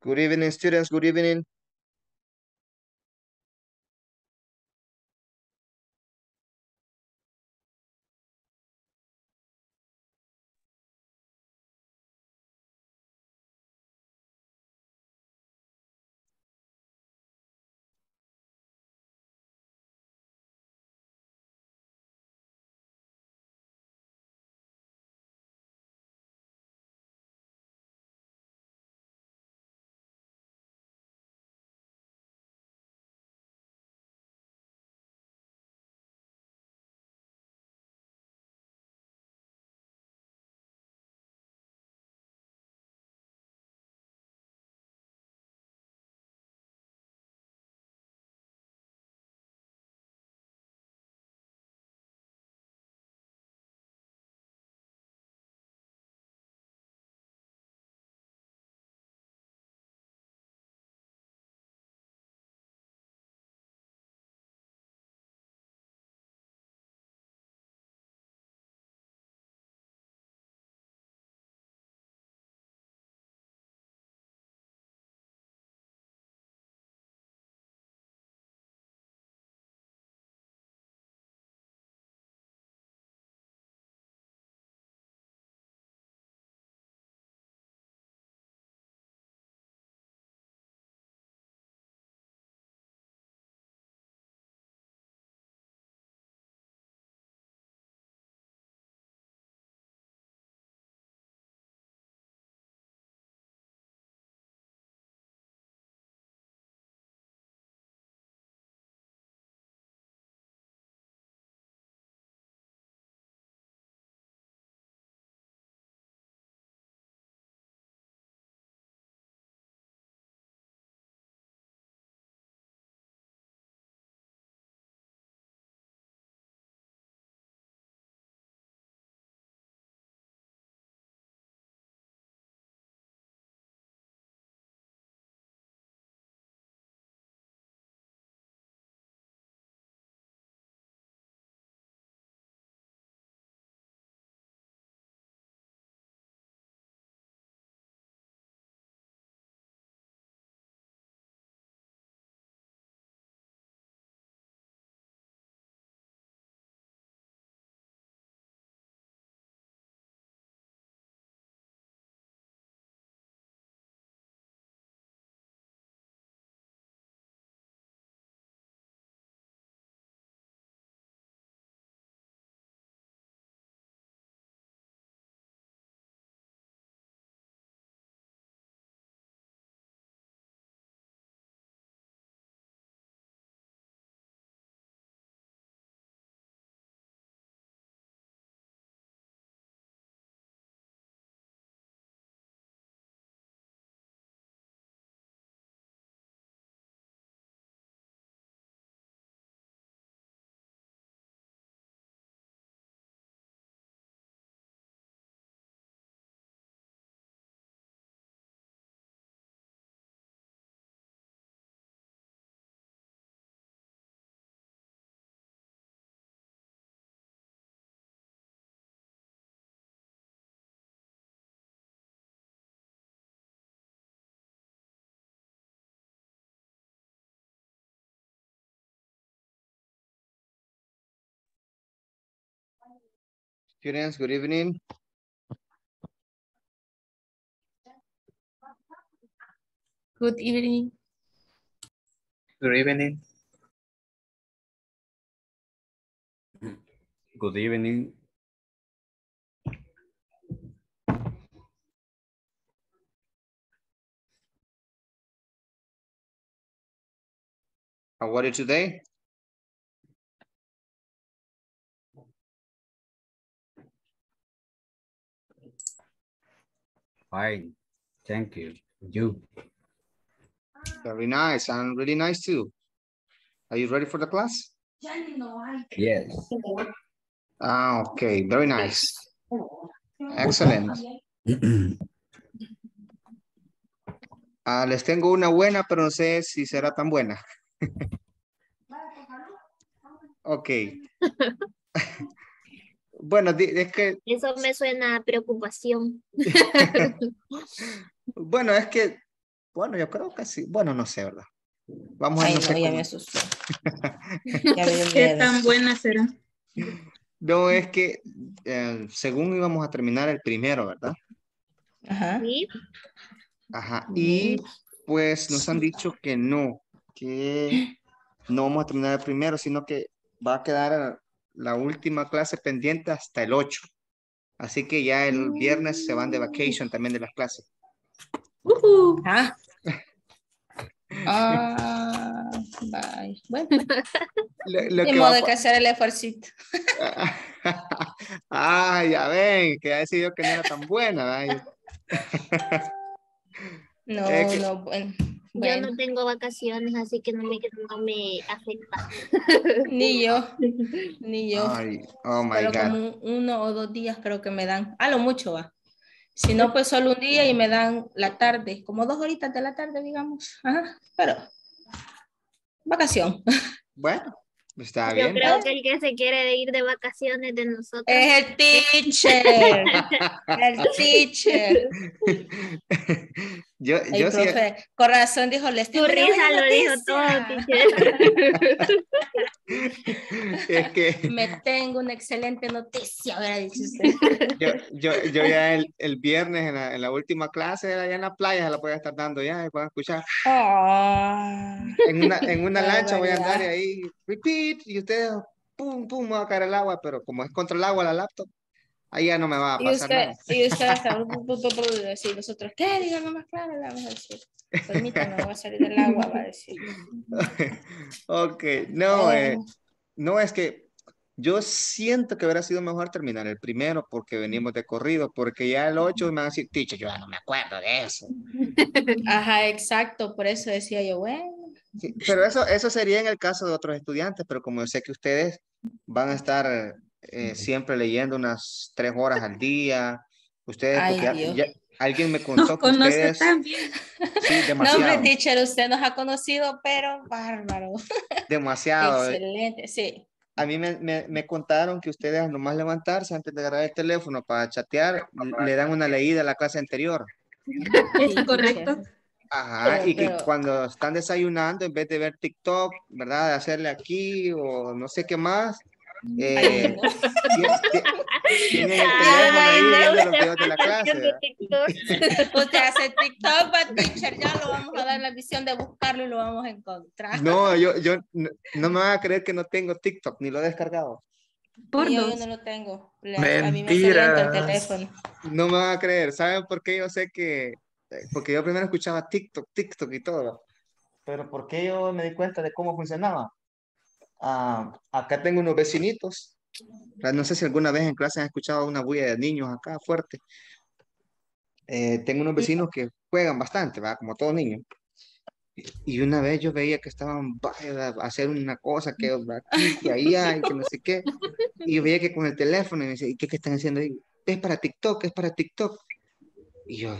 Good evening, students. Good evening. Students, good evening. Good evening. Good evening. Good evening. How are you today? Fine. Thank you. You? Very nice and really nice too. Are you ready for the class? Yes. Okay, very nice. Excellent. Les tengo una buena, pero no sé si será tan buena. Ok. Bueno, es que... Eso me suena a preocupación. Bueno, es que Bueno, yo creo que sí. Bueno, no sé, ¿verdad? Vamos a Ay, no no, sé ya cómo. me asustó. Ya me dio ¿Qué miedo. tan buena será? No, es que según íbamos a terminar el primero, ¿verdad? Ajá. Sí. Ajá. Mm. Y pues nos han dicho que no vamos a terminar el primero, sino que va a quedar la última clase pendiente hasta el 8. Así que ya el viernes se van de vacation también de las clases. Ah. Ah, bye. Bueno, Lo ni que va modo a de que hacer el esfuerzo. Ah, ya ven, que ya decidió que no era tan buena, ¿verdad? Es No, que, no, bueno. Yo Bueno, no tengo vacaciones, así que no me afecta. ni yo, ni yo. ay, oh my Solo God. como 1 o 2 días creo que me dan. A lo mucho va. Si no, pues solo un día y me dan la tarde, como 2 horitas de la tarde, digamos. Ajá, pero vacación. Bueno, está Yo bien. creo que el que se quiere ir de vacaciones de nosotros. Es el teacher. El teacher. Yo El sí, profe, corazón dijo, le estoy Tu dando risa buena lo dijo todo, noticia. es que Me tengo una excelente noticia, hubiera dicho usted. yo ya el viernes en la última clase, allá en la playa, se la voy a estar dando ya, y van a escuchar. Ah, En una qué lancha voy a andar y barbaridad. ahí, repeat, y ustedes, pum, pum, me va a caer el agua, pero como es contra el agua la laptop, ahí ya no me va a pasar nada. Y usted hasta decir nosotros, ¿qué? Díganme más claro, le vamos a decir. Permítame, voy a salir del agua, va a decir. Ok, no, Oh, no es que yo siento que hubiera sido mejor terminar el primero porque venimos de corrido, porque ya el 8 me van a decir, teacher, yo ya no me acuerdo de eso. ajá, exacto, por eso decía yo, bueno. Sí, pero eso sería en el caso de otros estudiantes, pero como yo sé que ustedes van a estar siempre leyendo unas 3 horas al día, ustedes, porque Ay, ya, Dios. alguien me Nos contó que conoce ustedes, tan bien. sí, No, hombre, demasiado, teacher, usted nos ha conocido, pero bárbaro. demasiado. Excelente, sí. A mí me contaron que ustedes al nomás levantarse antes de agarrar el teléfono para chatear, le dan una leída a la clase anterior. Es Sí, teacher. correcto. Ajá, y que Pero, cuando están desayunando, en vez de ver TikTok, ¿verdad? De hacerle aquí o no sé qué más, ay, eh, no. tie- tie- tienen el Ya me teléfono ahí imaginé. viendo los Usted videos de la clase, haciendo ¿verdad? TikTok. Usted hace TikTok, va, teacher, ya lo vamos a dar la misión de buscarlo y lo vamos a encontrar. No, yo no me van a creer que no tengo TikTok, ni lo he descargado. Por Ni yo no dos. lo tengo. A mí me salió entre el Mentiras. teléfono. No me van a creer. ¿Saben por qué yo sé que? Porque yo primero escuchaba TikTok y todo. Pero ¿por qué yo me di cuenta de cómo funcionaba? Acá tengo unos vecinitos. No sé si alguna vez en clase han escuchado una bulla de niños acá fuerte. Tengo unos vecinos que juegan bastante, ¿va? Como todo niño. Y una vez yo veía que estaban vaya, a hacer una cosa que aquí, que allá, y que no sé qué. Y yo veía que con el teléfono, y me decía, ¿y qué están haciendo ahí? Es para TikTok, es para TikTok. Y yo,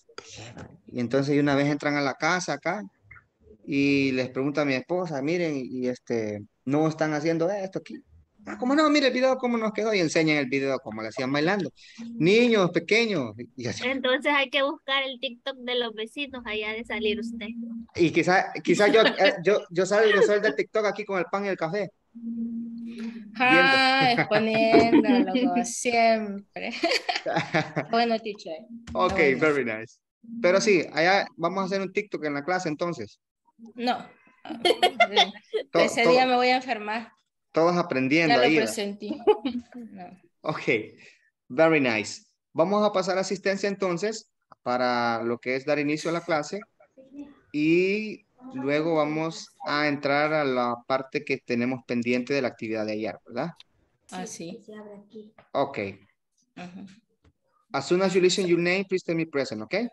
y entonces una vez entran a la casa acá y les pregunto a mi esposa, miren, y no están haciendo esto aquí. Ah, ¿cómo no? Mire el video cómo nos quedó y enseñan el video cómo le hacían bailando. Niños pequeños. Entonces hay que buscar el TikTok de los vecinos allá de salir usted. Y quizá yo salgo soy del TikTok aquí con el pan y el café, viendo. Ah, exponiéndolo como siempre. Bueno, teacher. Ok, Bueno, very nice. Pero sí, allá vamos a hacer un TikTok en la clase entonces. no. To- Ese día to- me voy a enfermar. todos Ya aprendiendo lo ahí, ¿verdad? presentí. No. Ok, very nice. Vamos a pasar a asistencia entonces para lo que es dar inicio a la clase y luego vamos a entrar a la parte que tenemos pendiente de la actividad de ayer, ¿verdad? Así. Ok. Ajá. As soon as you listen your name, please tell me present, ok?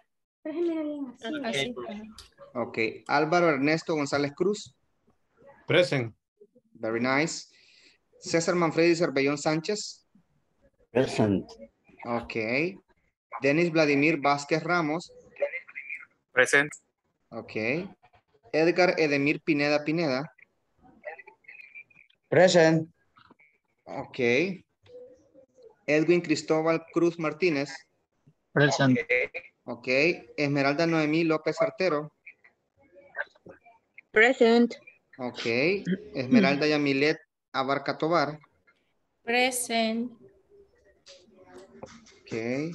Así. Ajá. Ok. Álvaro Ernesto González Cruz. Present. Very nice. César Manfredi Cervellón Sánchez. Present. Ok. Denis Vladimir Vázquez Ramos. Present. Ok. Edgar Edemir Pineda Pineda. Present. Ok. Edwin Cristóbal Cruz Martínez. Present. Ok. Esmeralda Noemí López Artero. Present. Ok. Esmeralda Yamilet Abarca Tobar. Present. Ok.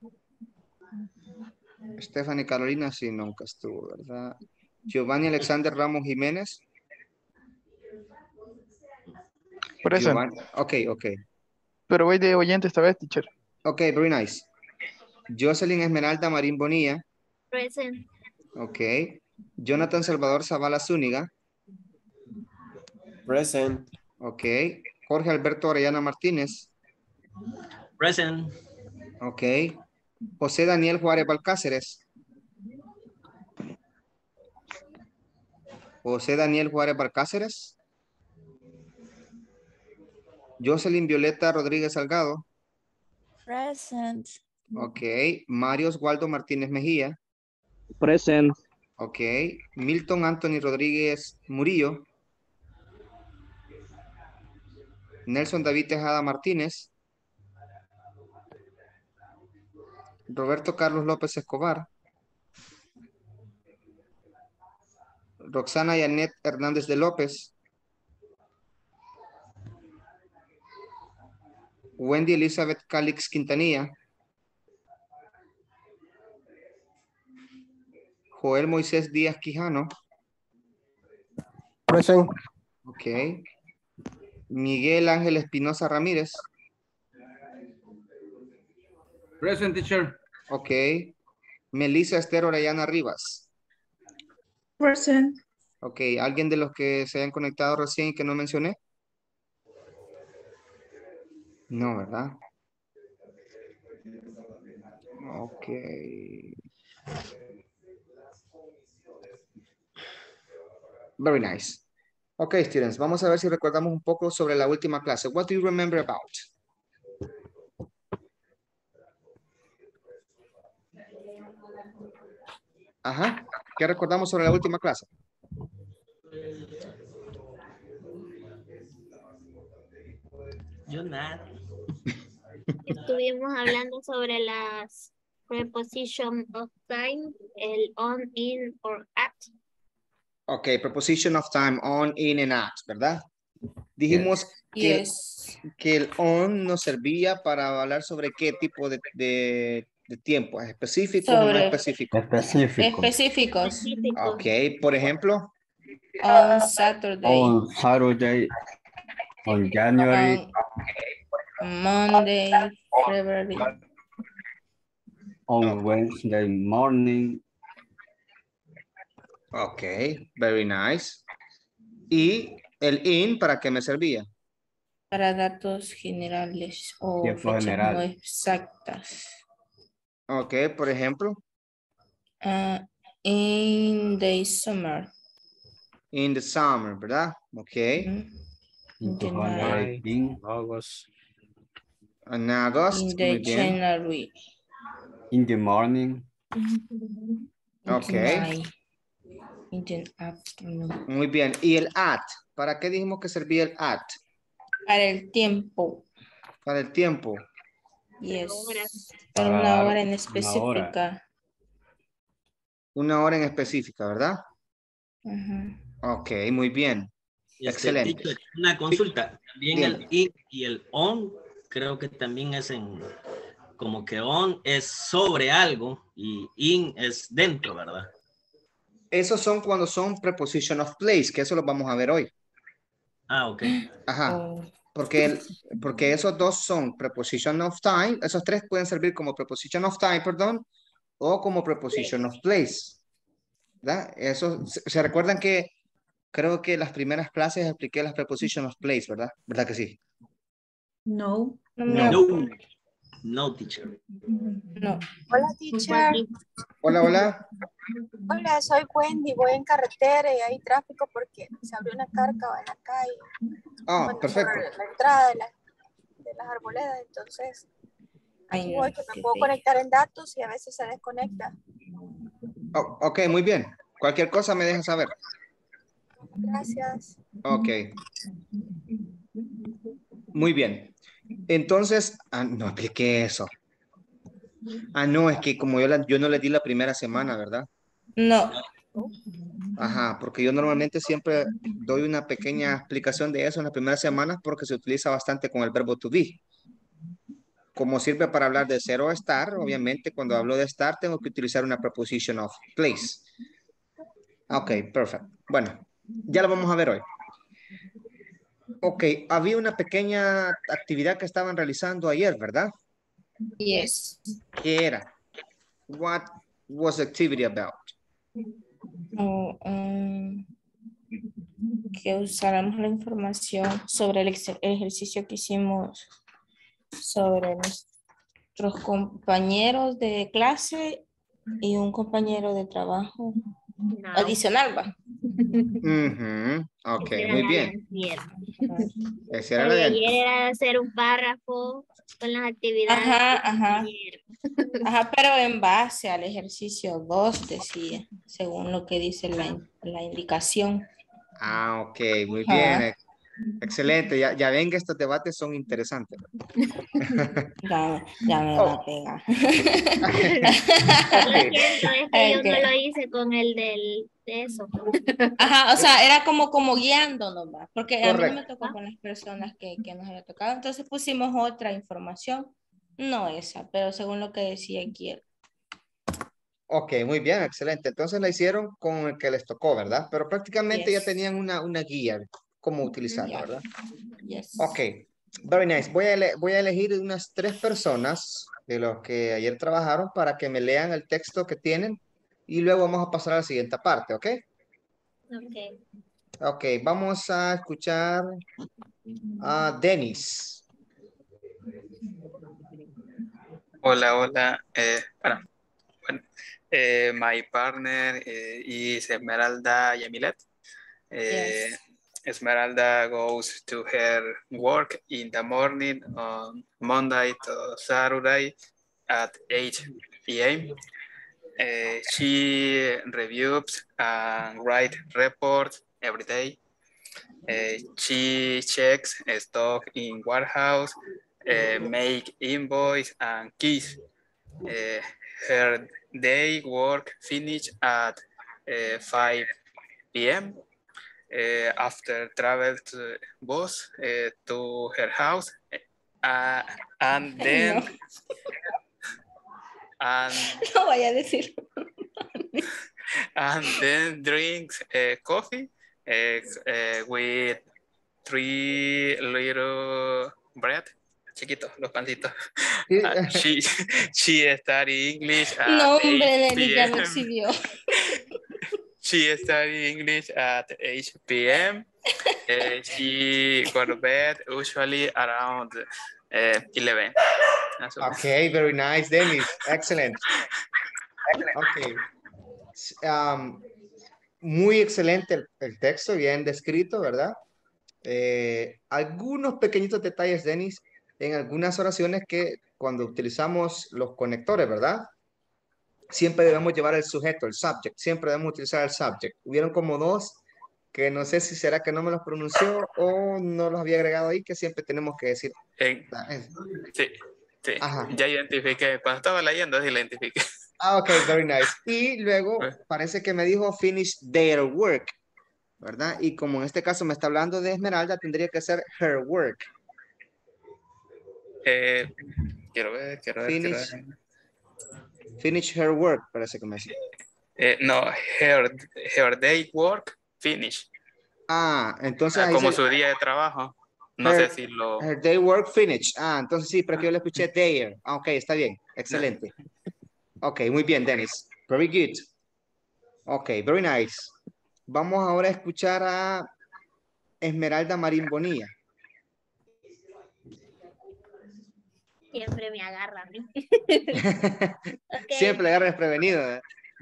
Stephanie Carolina sí nunca estuvo, ¿verdad? Giovanni Alexander Ramos Jiménez. Present. Giovanni. Ok, ok. Pero voy de oyente esta vez, teacher. Ok, very nice. Jocelyn Esmeralda Marín Bonilla. Present. Ok. Jonathan Salvador Zavala Zúñiga. Present. Ok. Jorge Alberto Orellana Martínez. Present. Ok. José Daniel Juárez Balcáceres. José Daniel Juárez Balcáceres. Jocelyn Violeta Rodríguez Salgado. Present. Ok. Mario Oswaldo Martínez Mejía. Present. Ok. Milton Anthony Rodríguez Murillo. Nelson David Tejada Martínez. Roberto Carlos López Escobar. Roxana Yanet Hernández de López. Wendy Elizabeth Calix Quintanilla. Joel Moisés Díaz Quijano. Present. Ok. Miguel Ángel Espinosa Ramírez. Present, teacher. Ok. Melissa Esther Orellana Rivas. Present. Ok. ¿Alguien de los que se hayan conectado recién y que no mencioné? No, ¿verdad? Ok. Very nice. Ok, students, vamos a ver si recordamos un poco sobre la última clase. What do you remember about? Ajá. ¿Qué recordamos sobre la última clase? Yo nada. Estuvimos hablando sobre las preposition of time, el on, in, or at. Ok, preposition of time, on, in, and at, ¿verdad? Dijimos Yes. que el on nos servía para hablar sobre qué tipo de tiempo, ¿es específico o no Sobre específico? Específico. específicos. Específico. Ok, por ejemplo, On Saturday. On Saturday, on January, On Monday, February. on Wednesday morning. ok, very nice. ¿Y el in para qué me servía? Para datos generales o Tiempo fechas general. no exactas. Ok, por ejemplo, In the summer. in the summer, ¿verdad? Ok, In The night. 2018, August. en agosto, In muy the bien. January. in the morning, In Ok. the night. In the afternoon. Muy bien. ¿Y el at? ¿Para qué dijimos que servía el at? Para el tiempo. Para el tiempo. Yes. Horas. Para Para una dar hora en una específica. Una hora en específica, ¿verdad? Ujú. Ok, muy bien. Excelente. Teacher, una consulta. También Dígame. el in y el on, creo que también es en, como que on es sobre algo y in es dentro, ¿verdad? Esos son cuando son preposition of place, que eso lo vamos a ver hoy. Ah, ok. Ajá. Oh, Porque esos dos son preposition of time, esos tres pueden servir como preposition of time, perdón, o como preposition of place. ¿Verdad? Eso, se recuerdan que creo que las primeras clases expliqué las preposition of place, ¿verdad? ¿Verdad que sí? No. no me No. acuerdo. No, teacher. No. Hola, teacher. Hola, hola. Hola, soy Wendy. Voy en carretera y hay tráfico porque se abrió una cárcava en la calle. Ah, Bueno, perfecto. por la entrada de las arboledas. Entonces, Ay, aquí no, voy, que me qué puedo feo. conectar en datos y a veces se desconecta. Oh, ok, muy bien. Cualquier cosa me deja saber. Gracias. Ok. Muy bien. Entonces, no expliqué eso. Ah, no, es que como yo no le di la primera semana, ¿verdad? No. Ajá, porque yo normalmente siempre doy una pequeña explicación de eso en las primeras semanas porque se utiliza bastante con el verbo to be. Como sirve para hablar de ser o estar, obviamente cuando hablo de estar tengo que utilizar una preposition of place. Ok, perfecto. Bueno, ya lo vamos a ver hoy. Ok, había una pequeña actividad que estaban realizando ayer, ¿verdad? Yes. ¿Qué era? What was the activity about? Oh, que usáramos la información sobre el ejercicio que hicimos sobre nuestros compañeros de clase y un compañero de trabajo No. adicional, va. Ujú, ok, Esa era muy la de bien. antier. Esa era La la de de ayer era hacer un párrafo con las actividades Ajá, que ajá. ayer. Ajá, pero en base al ejercicio 2 decía, según lo que dice la indicación. Ah, ok, muy bien. Ajá. Excelente. Ya ven que estos debates son interesantes. Ya me va Oh, a pegar. Lo ok. siento, es que yo no Ok. lo hice con el de eso. Ajá, o sea, era como guiándonos, ¿va? Porque a mí no me Correcto. tocó con las personas que nos había tocado, entonces pusimos otra información, no esa, pero según lo que decía aquí. Ok, muy bien, excelente. Entonces la hicieron con el que les tocó, ¿verdad? Pero prácticamente ya Yes. tenían una guía de cómo utilizarla, Ya. ¿verdad? Yes. Ok, very nice. Voy a elegir unas 3 personas de los que ayer trabajaron para que me lean el texto que tienen y luego vamos a pasar a la siguiente parte, ¿ok? Ok. Ok, vamos a escuchar a Dennis. Hola, hola. My partner is Esmeralda Yamilet. Yes. Esmeralda goes to her work in the morning on Monday to Saturday at 8 p.m. She reviews and writes reports every day. She checks stock in warehouse, make invoice and keys. Her day work finish at 5 p.m. After travel to bus to her house, uh, and then No, and no vaya a decir. and then drinks coffee with 3 little bread, chiquitos, los pancitos. Sí, She study English at No, 8 hombre, Denis ya me p.m. exhibió. She study English at 8 p.m. She go to bed usually around 11. ok, very nice, Dennis. Excellent. Ok. Muy excelente el texto, bien descrito, ¿verdad? Algunos pequeñitos detalles, Denis, en algunas oraciones que cuando utilizamos los conectores, ¿verdad? Siempre debemos llevar el sujeto, el subject, siempre debemos utilizar el subject. Hubieron como dos que no sé si será que no me los pronunció o no los había agregado ahí, que siempre tenemos que decir. Sí, sí, Ajá. ya identifiqué, cuando estaba leyendo, sí la identifiqué. Ah, ok, very nice. Y luego parece que me dijo finish their work, ¿verdad? Y como en este caso me está hablando de Esmeralda, tendría que ser her work. Quiero ver. Finish her work, parece que me dice. No, her day work finish. Ah, entonces ahí Como se... su día de trabajo. No Her, sé si lo... her day work finish. Ah, entonces sí, pero que yo le escuché their. Ah, ok, está bien. Excelente. Ok, muy bien, Dennis. Very good. Ok, very nice. Vamos ahora a escuchar a Esmeralda Marín Bonilla. Siempre me agarra a mí. Okay. Siempre le agarra desprevenido. ¿Eh?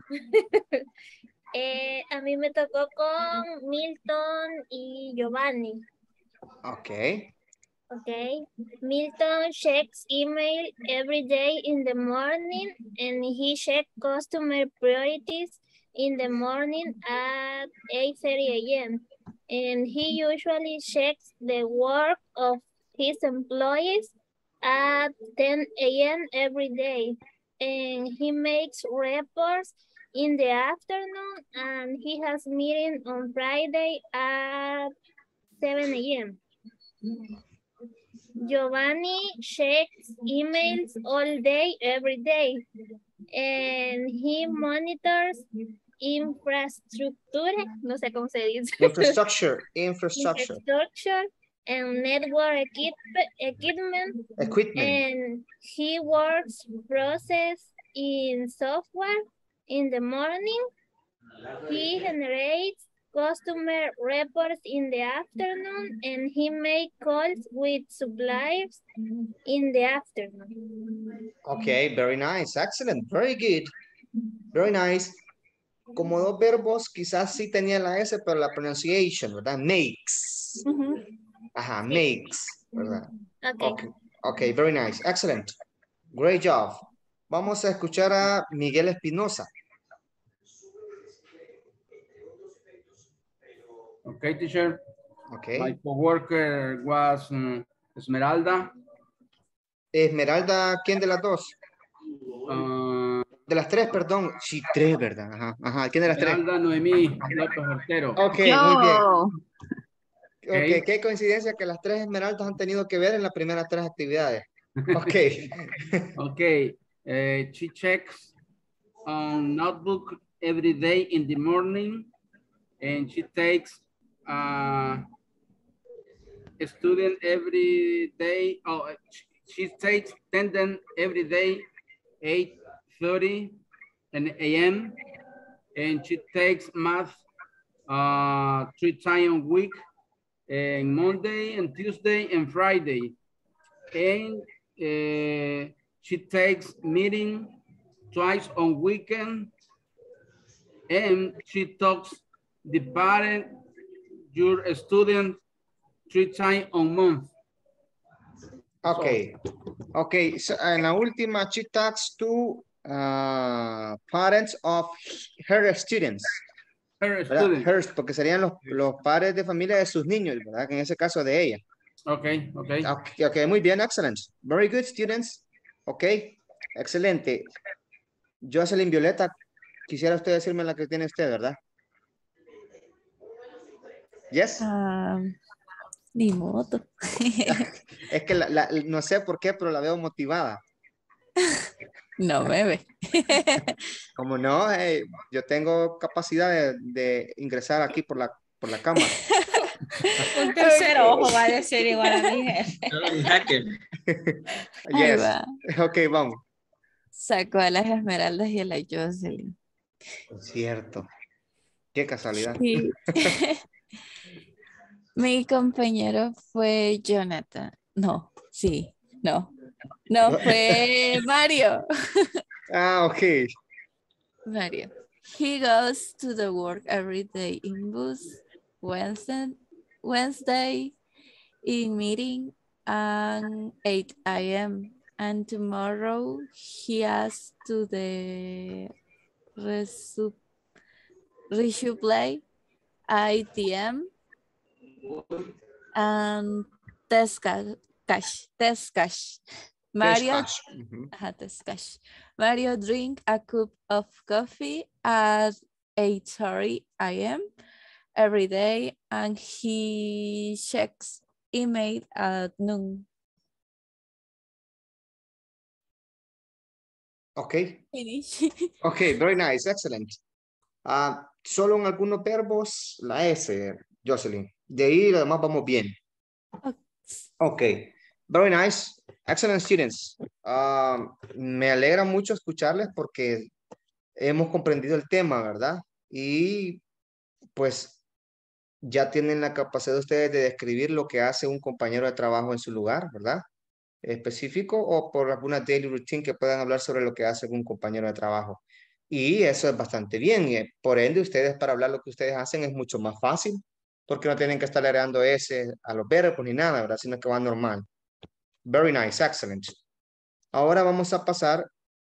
A mí me tocó con Milton y Giovanni. Ok. Okay. Milton checks email every day in the morning and he checks customer priorities in the morning at 8:30 a.m. And he usually checks the work of his employees at 10 a.m. every day. and he makes reports in the afternoon, and he has meeting on Friday at 7 a.m. Giovanni checks emails all day, every day, and he monitors infrastructure, no sé cómo se dice. Infrastructure. Infrastructure and network equipment, and he works process in software. In the morning, he generates customer reports in the afternoon, and he makes calls with suppliers in the afternoon. Okay, very nice. Excellent. Very good. Very nice. Como dos verbos, quizás sí tenía la S, pero la pronunciation, ¿verdad? Makes. Ajá, makes, ¿verdad? Okay. Okay, very nice. Excellent. Great job. Vamos a escuchar a Miguel Espinosa. Okay, teacher. Okay. My coworker was Esmeralda. Esmeralda, ¿quién de las dos? Uh, De las tres, perdón. Sí, tres, ¿verdad? Ajá, ajá. ¿Quién de las tres? Esmeralda Noemí López Ortero. Ok, muy bien. Ok, qué coincidencia que las tres Esmeraldas han tenido que ver en las primeras tres actividades. Ok. Okay. She checks on notebook every day in the morning, and she takes a student every day. Oh, she takes attendance every day, 8:30 a.m. and she takes math 3 times a week, and Monday and Tuesday and Friday. And she takes meeting twice on weekend, and she talks the parent, your student, 3 times a month. Okay. Okay. So, en la última, she talks to parents of her students. Her students. Hers, porque serían los padres de familia de sus niños, ¿verdad? Que en ese caso de ella. Okay, okay. Okay, muy bien, excellent. Very good, students. Okay, excelente. Jocelyn Violeta, quisiera usted decirme la que tiene usted, ¿verdad? Yes. Ni modo. Es que no sé por qué, pero la veo motivada. No me ve. Como no, yo tengo capacidad de ingresar aquí por la cámara. Un tercer ojo va a decir igual a mi jefe. Un hacker. Ahí Yes. va. Ok, vamos. Sacó a las Esmeraldas y a la Jocelyn. Cierto. Qué casualidad. Sí. Mi compañero fue Jonathan. No, sí, no. No, fue Mario. Ok. Mario. He goes to the work every day in bus. Wednesday in meeting at 8 a.m. And tomorrow he has to the resupply at 8 p.m. and test cash. Mario, test cash. Mario drink a cup of coffee at 8:30 a.m. every day, and he checks email at noon. Okay. Finish. Okay, very nice, excellent. Solo en algunos verbos la S, Jocelyn. De ahí además vamos bien. Okay, very nice, excellent students. Me alegra mucho escucharles porque hemos comprendido el tema, ¿verdad? Y pues ya tienen la capacidad ustedes de describir lo que hace un compañero de trabajo en su lugar, ¿verdad? Específico o por alguna daily routine que puedan hablar sobre lo que hace un compañero de trabajo. Y eso es bastante bien. Y por ende, ustedes para hablar lo que ustedes hacen es mucho más fácil porque no tienen que estar agregando ese a los verbos ni nada, ¿verdad? Sino que va normal. Very nice, excellent. Ahora vamos a pasar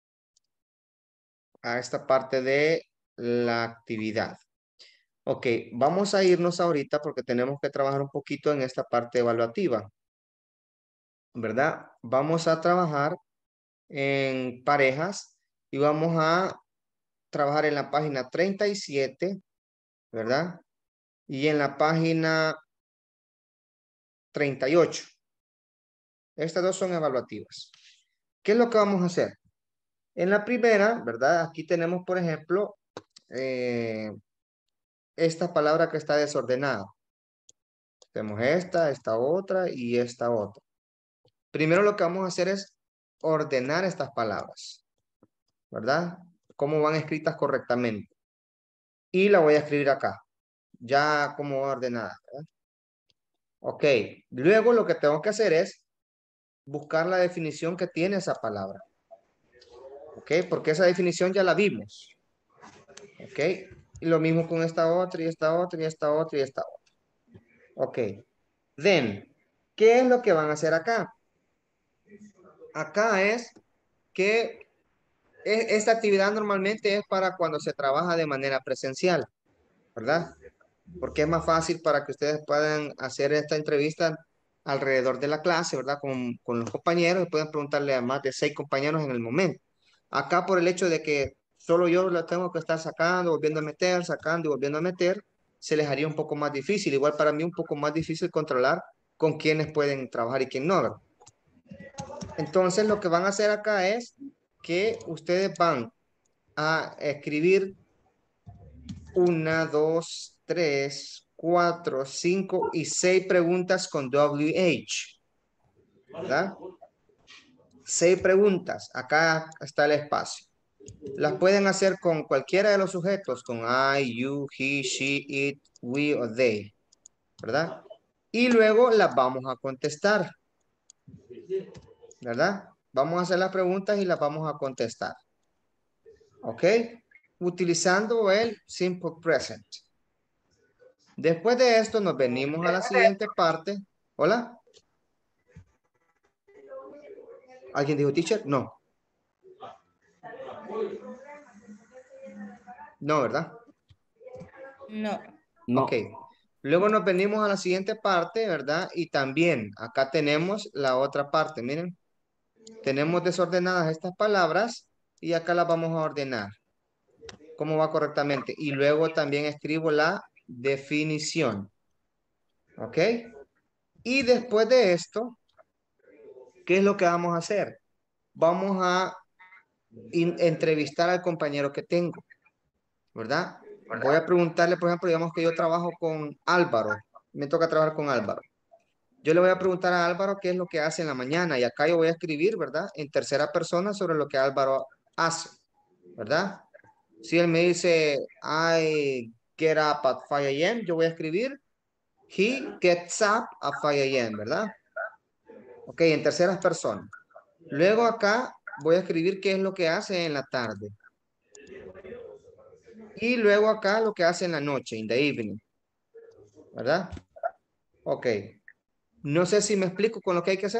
a esta parte de la actividad. Ok, vamos a irnos ahorita porque tenemos que trabajar un poquito en esta parte evaluativa. ¿Verdad? Vamos a trabajar en parejas y vamos a trabajar en la página 37, ¿verdad? Y en la página 38. Estas dos son evaluativas. ¿Qué es lo que vamos a hacer? En la primera, ¿verdad? Aquí tenemos, por ejemplo, esta palabra que está desordenada. Tenemos esta otra y esta otra. Primero lo que vamos a hacer es ordenar estas palabras, ¿verdad? Cómo van escritas correctamente. Y la voy a escribir acá, ya como ordenada, ¿verdad? Ok, luego lo que tengo que hacer es buscar la definición que tiene esa palabra. Ok, porque esa definición ya la vimos. Ok, y lo mismo con esta otra y esta otra y esta otra y esta otra. Ok, then, ¿qué es lo que van a hacer acá? Acá es que esta actividad normalmente es para cuando se trabaja de manera presencial, ¿verdad? Porque es más fácil para que ustedes puedan hacer esta entrevista alrededor de la clase, ¿verdad? Con los compañeros y pueden preguntarle a más de 6 compañeros en el momento. Acá por el hecho de que solo yo lo tengo que estar sacando, volviendo a meter, sacando y volviendo a meter, se les haría un poco más difícil. Igual para mí un poco más difícil controlar con quiénes pueden trabajar y quién no, ¿verdad? Entonces lo que van a hacer acá es que ustedes van a escribir 1, 2, 3, 4, 5 y 6 preguntas con WH, ¿verdad? 6 preguntas. Acá está el espacio. Las pueden hacer con cualquiera de los sujetos, con I, you, he, she, it, we o they, ¿verdad? Y luego las vamos a contestar, ¿verdad? Vamos a hacer las preguntas y las vamos a contestar. ¿Ok? Utilizando el simple present. Después de esto nos venimos a la siguiente parte. ¿Hola? ¿Alguien dijo teacher? No. No, ¿verdad? No. No. Ok. Luego nos venimos a la siguiente parte, ¿verdad? Y también acá tenemos la otra parte. Miren. Tenemos desordenadas estas palabras y acá las vamos a ordenar. ¿Cómo va correctamente? Y luego también escribo la definición. ¿Ok? Y después de esto, ¿qué es lo que vamos a hacer? Vamos a entrevistar al compañero que tengo, ¿verdad? Voy a preguntarle, por ejemplo, digamos que yo trabajo con Álvaro, me toca trabajar con Álvaro. Yo le voy a preguntar a Álvaro qué es lo que hace en la mañana y acá yo voy a escribir, ¿verdad? En tercera persona sobre lo que Álvaro hace, ¿verdad? Si él me dice, I get up at 5 a.m., yo voy a escribir, he gets up at 5 a.m., ¿verdad? Ok, en terceras personas. Luego acá voy a escribir qué es lo que hace en la tarde. Y luego acá lo que hace en la noche, in the evening. ¿Verdad? Ok. No sé si me explico con lo que hay que hacer.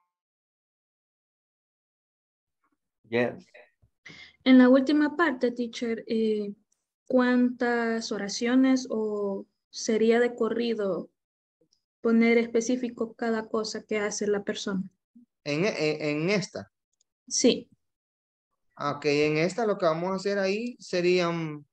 Yes. En la última parte, teacher, ¿cuántas oraciones o sería de corrido poner específico cada cosa que hace la persona? En esta. Sí. Ok, en esta lo que vamos a hacer ahí serían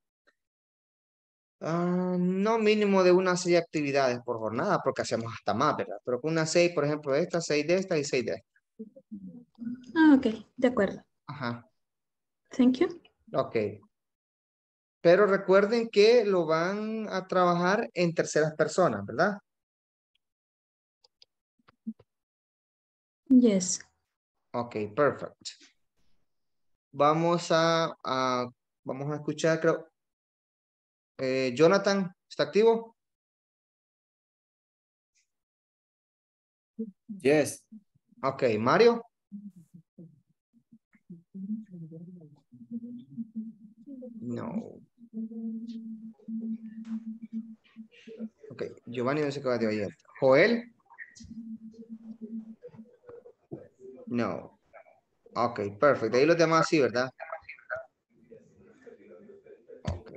no mínimo de unas 6 actividades por jornada, porque hacemos hasta más, ¿verdad? Pero con unas 6, por ejemplo, esta, 6 de esta y 6 de esta. Ah, ok, de acuerdo. Ajá. Thank you. Ok. Pero recuerden que lo van a trabajar en terceras personas, ¿verdad? Yes. Ok, perfect. Vamos vamos a escuchar, creo. Jonathan, ¿está activo? Yes. Ok, Mario. No. Ok, Giovanni no se acaba de oír. Joel. No. Ok, perfecto. Ahí los demás sí, ¿verdad? Ok.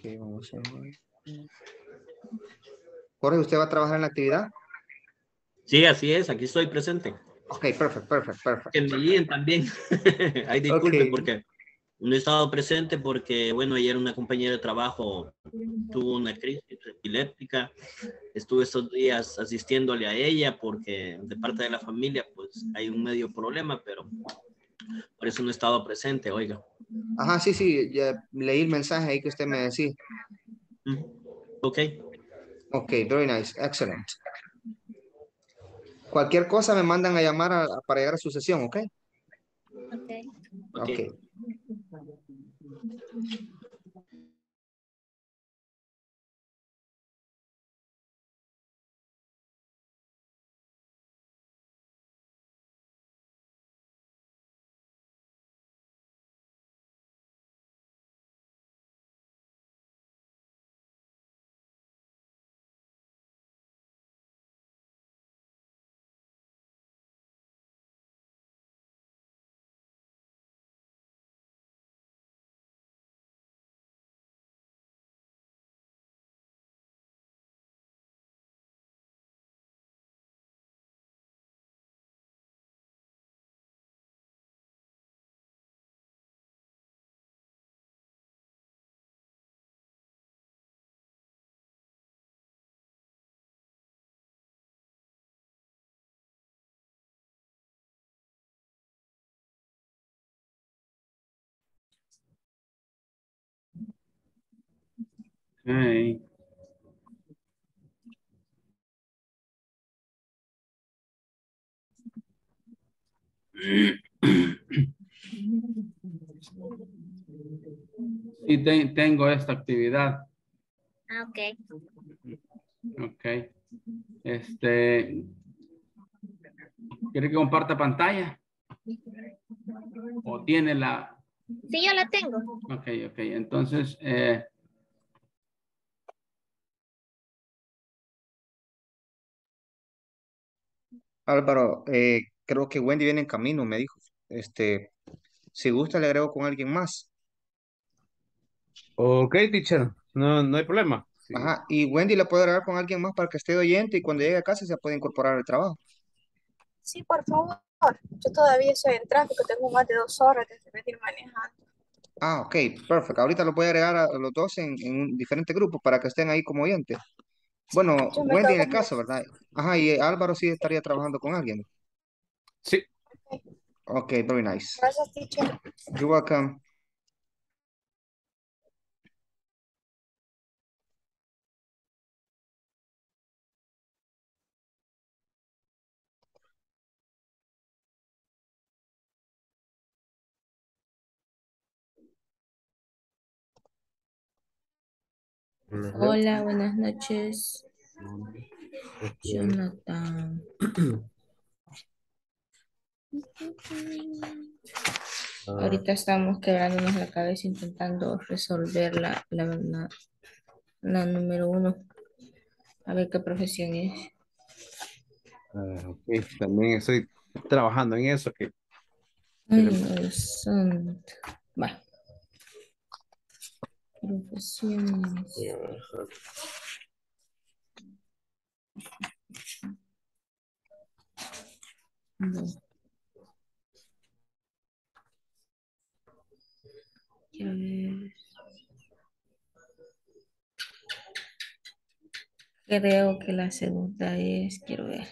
Ok, vamos a ver. Jorge, ¿usted va a trabajar en la actividad? Sí, así es, aquí estoy presente. Ok, perfecto. En Medellín también. Ay, disculpe, Ok. porque no he estado presente porque, bueno, ayer una compañera de trabajo tuvo una crisis epiléptica. Estuve estos días asistiéndole a ella porque de parte de la familia, pues hay un medio problema, pero por eso no he estado presente, oiga. Ajá, sí, ya leí el mensaje ahí que usted me decía. Ok. Ok, very nice, excellent. Cualquier cosa me mandan a llamar para llegar a su sesión, ¿ok? Okay. Ok. Okay. Sí, tengo esta actividad. Ah, okay. Ok. ¿Quiere que comparta pantalla? ¿O tiene la...? Sí, yo la tengo. Ok. Entonces, Álvaro, creo que Wendy viene en camino, me dijo. Si gusta, le agrego con alguien más. Ok, teacher, no hay problema. Sí. Ajá, y Wendy la puede agregar con alguien más para que esté de oyente y cuando llegue a casa se puede incorporar al trabajo. Sí, por favor. Yo todavía estoy en tráfico, tengo más de 2 horas de venir manejando. Ah, ok, perfecto. Ahorita los voy a agregar a los dos en un diferente grupo para que estén ahí como oyentes. Bueno, Yo me Wendy quedo en el con caso, ¿verdad? Ajá, y Álvaro sí estaría trabajando con alguien. Sí. Ok, very nice. Gracias, teacher. You're welcome. Hola, buenas noches. Jonathan. Ahorita estamos quebrándonos la cabeza intentando resolver la número 1. A ver qué profesión es. Ok, también estoy trabajando en eso. Ay, Dios santo. Va. Profesiones. No. Quiero ver. Creo que la segunda es, quiero ver.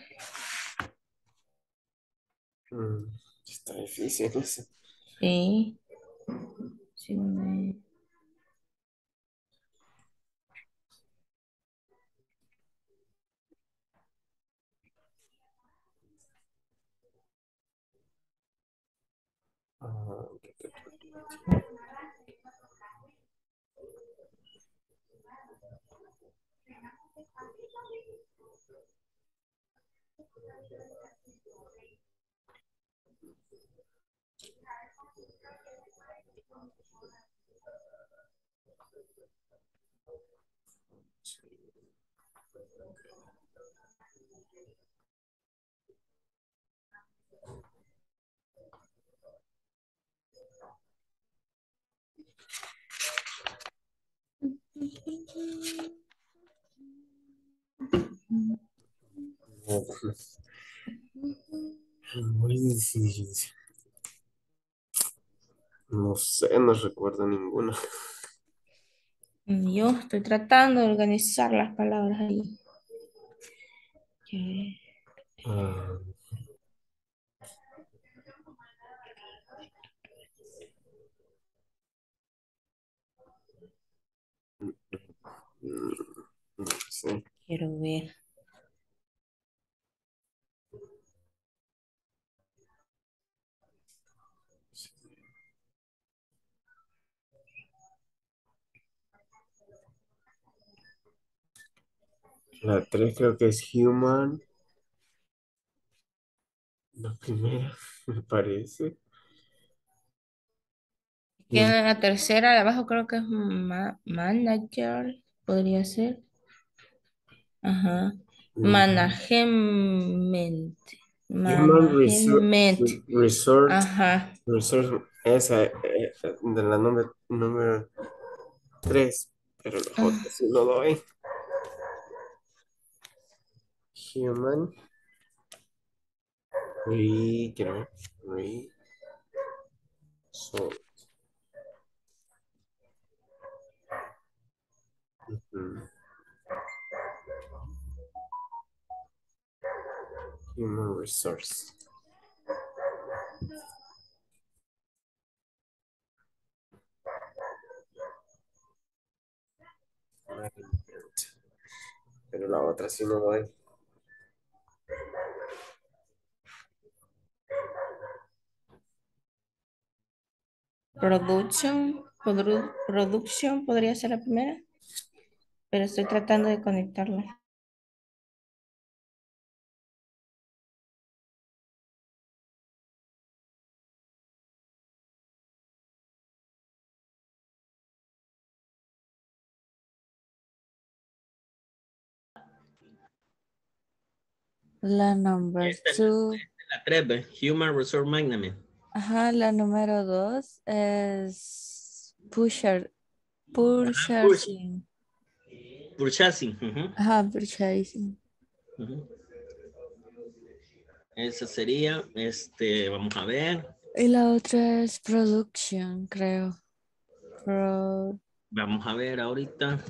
Está difícil, no sé. Sí. Sí, Muy difícil. No sé, no recuerdo ninguna. Yo estoy tratando de organizar las palabras ahí. Ok. Ah, mm, no sé. Quiero ver. La 3 creo que es human. La primera, me parece. Que en la tercera de abajo creo que es manager. Podría ser. Ajá. Management. Human Management. Resource, Ajá. esa de la número 3, pero los otros sí no doy. Human creo, resource. Ujú. Human resource. Pero la otra sí no doy. Production podría ser la primera. Pero estoy tratando de conectarla. La number Esta es two. la 3, ¿ve? Human Resource Management. Ajá, la número 2 es purchasing. Purchasing. Ujú. Ajá, purchasing. Ujú. Esa sería, vamos a ver. Y la otra es production, creo. Vamos a ver ahorita.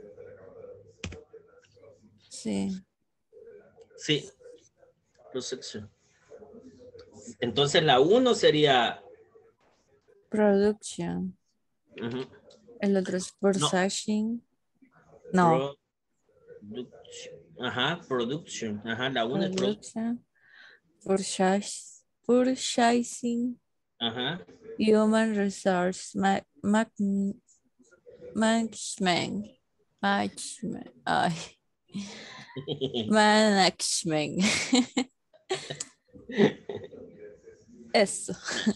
Sí. Sí. Production. Entonces la 1 sería. Production. Ujú. El otro es No. purchasing. No. Ajá, production. Ajá, la 1 es Production. Purchasing. Ajá. Human resource management. Ay. Management. Eso.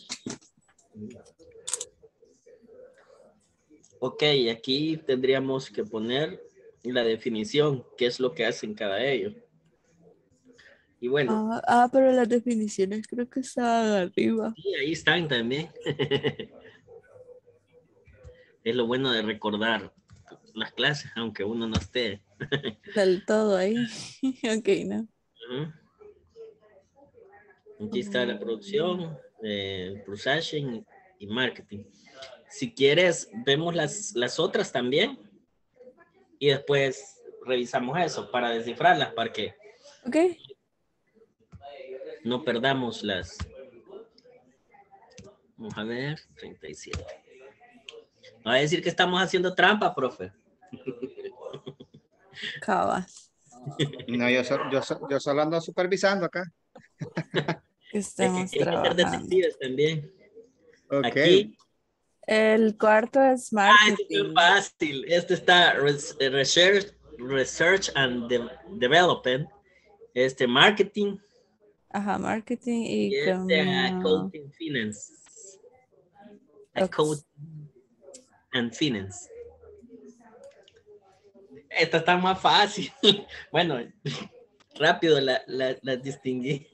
Ok, aquí tendríamos que poner la definición, qué es lo que hacen cada ello. Y bueno. Pero las definiciones creo que estaban arriba. Sí, ahí están también. Es lo bueno de recordar las clases, aunque uno no esté. Del todo ahí. Ok, ¿no? Uh-huh. Aquí está la producción, processing y marketing. Si quieres, vemos las otras también y después revisamos eso para descifrarlas, para que no perdamos las. Vamos a ver, 37. No va a decir que estamos haciendo trampa, profe. Cabas. No, yo solo ando supervisando acá. Que Es que estamos aquí hay que ser trabajando. detectives también. Ok. Aquí. El cuarto es marketing. Este es fácil. Este está research and development. Marketing. Ajá, marketing y Accounting finance. Accounting and finance. Esta está más fácil. Bueno, rápido la distinguí.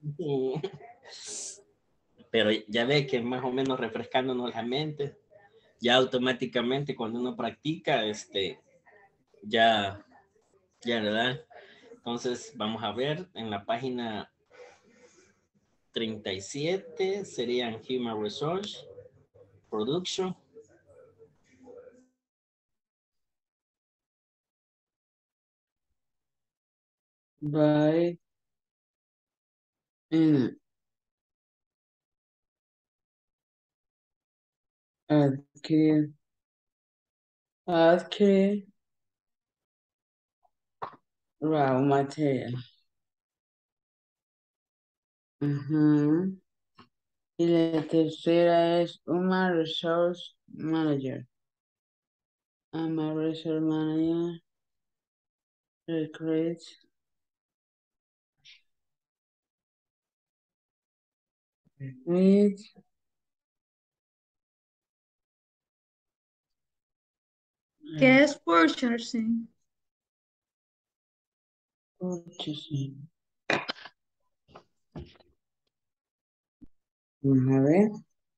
Pero ya ve que más o menos refrescándonos la mente. ya automáticamente cuando uno practica, ya, ¿verdad? Entonces, vamos a ver en la página 37 serían Human Resource, Production. By adquirir raw material. Ujú. Y la tercera es Human Resource Manager. Human Resource Manager. Recruit. Recruit. ¿Qué es purchasing? Purchasing. Vamos a ver.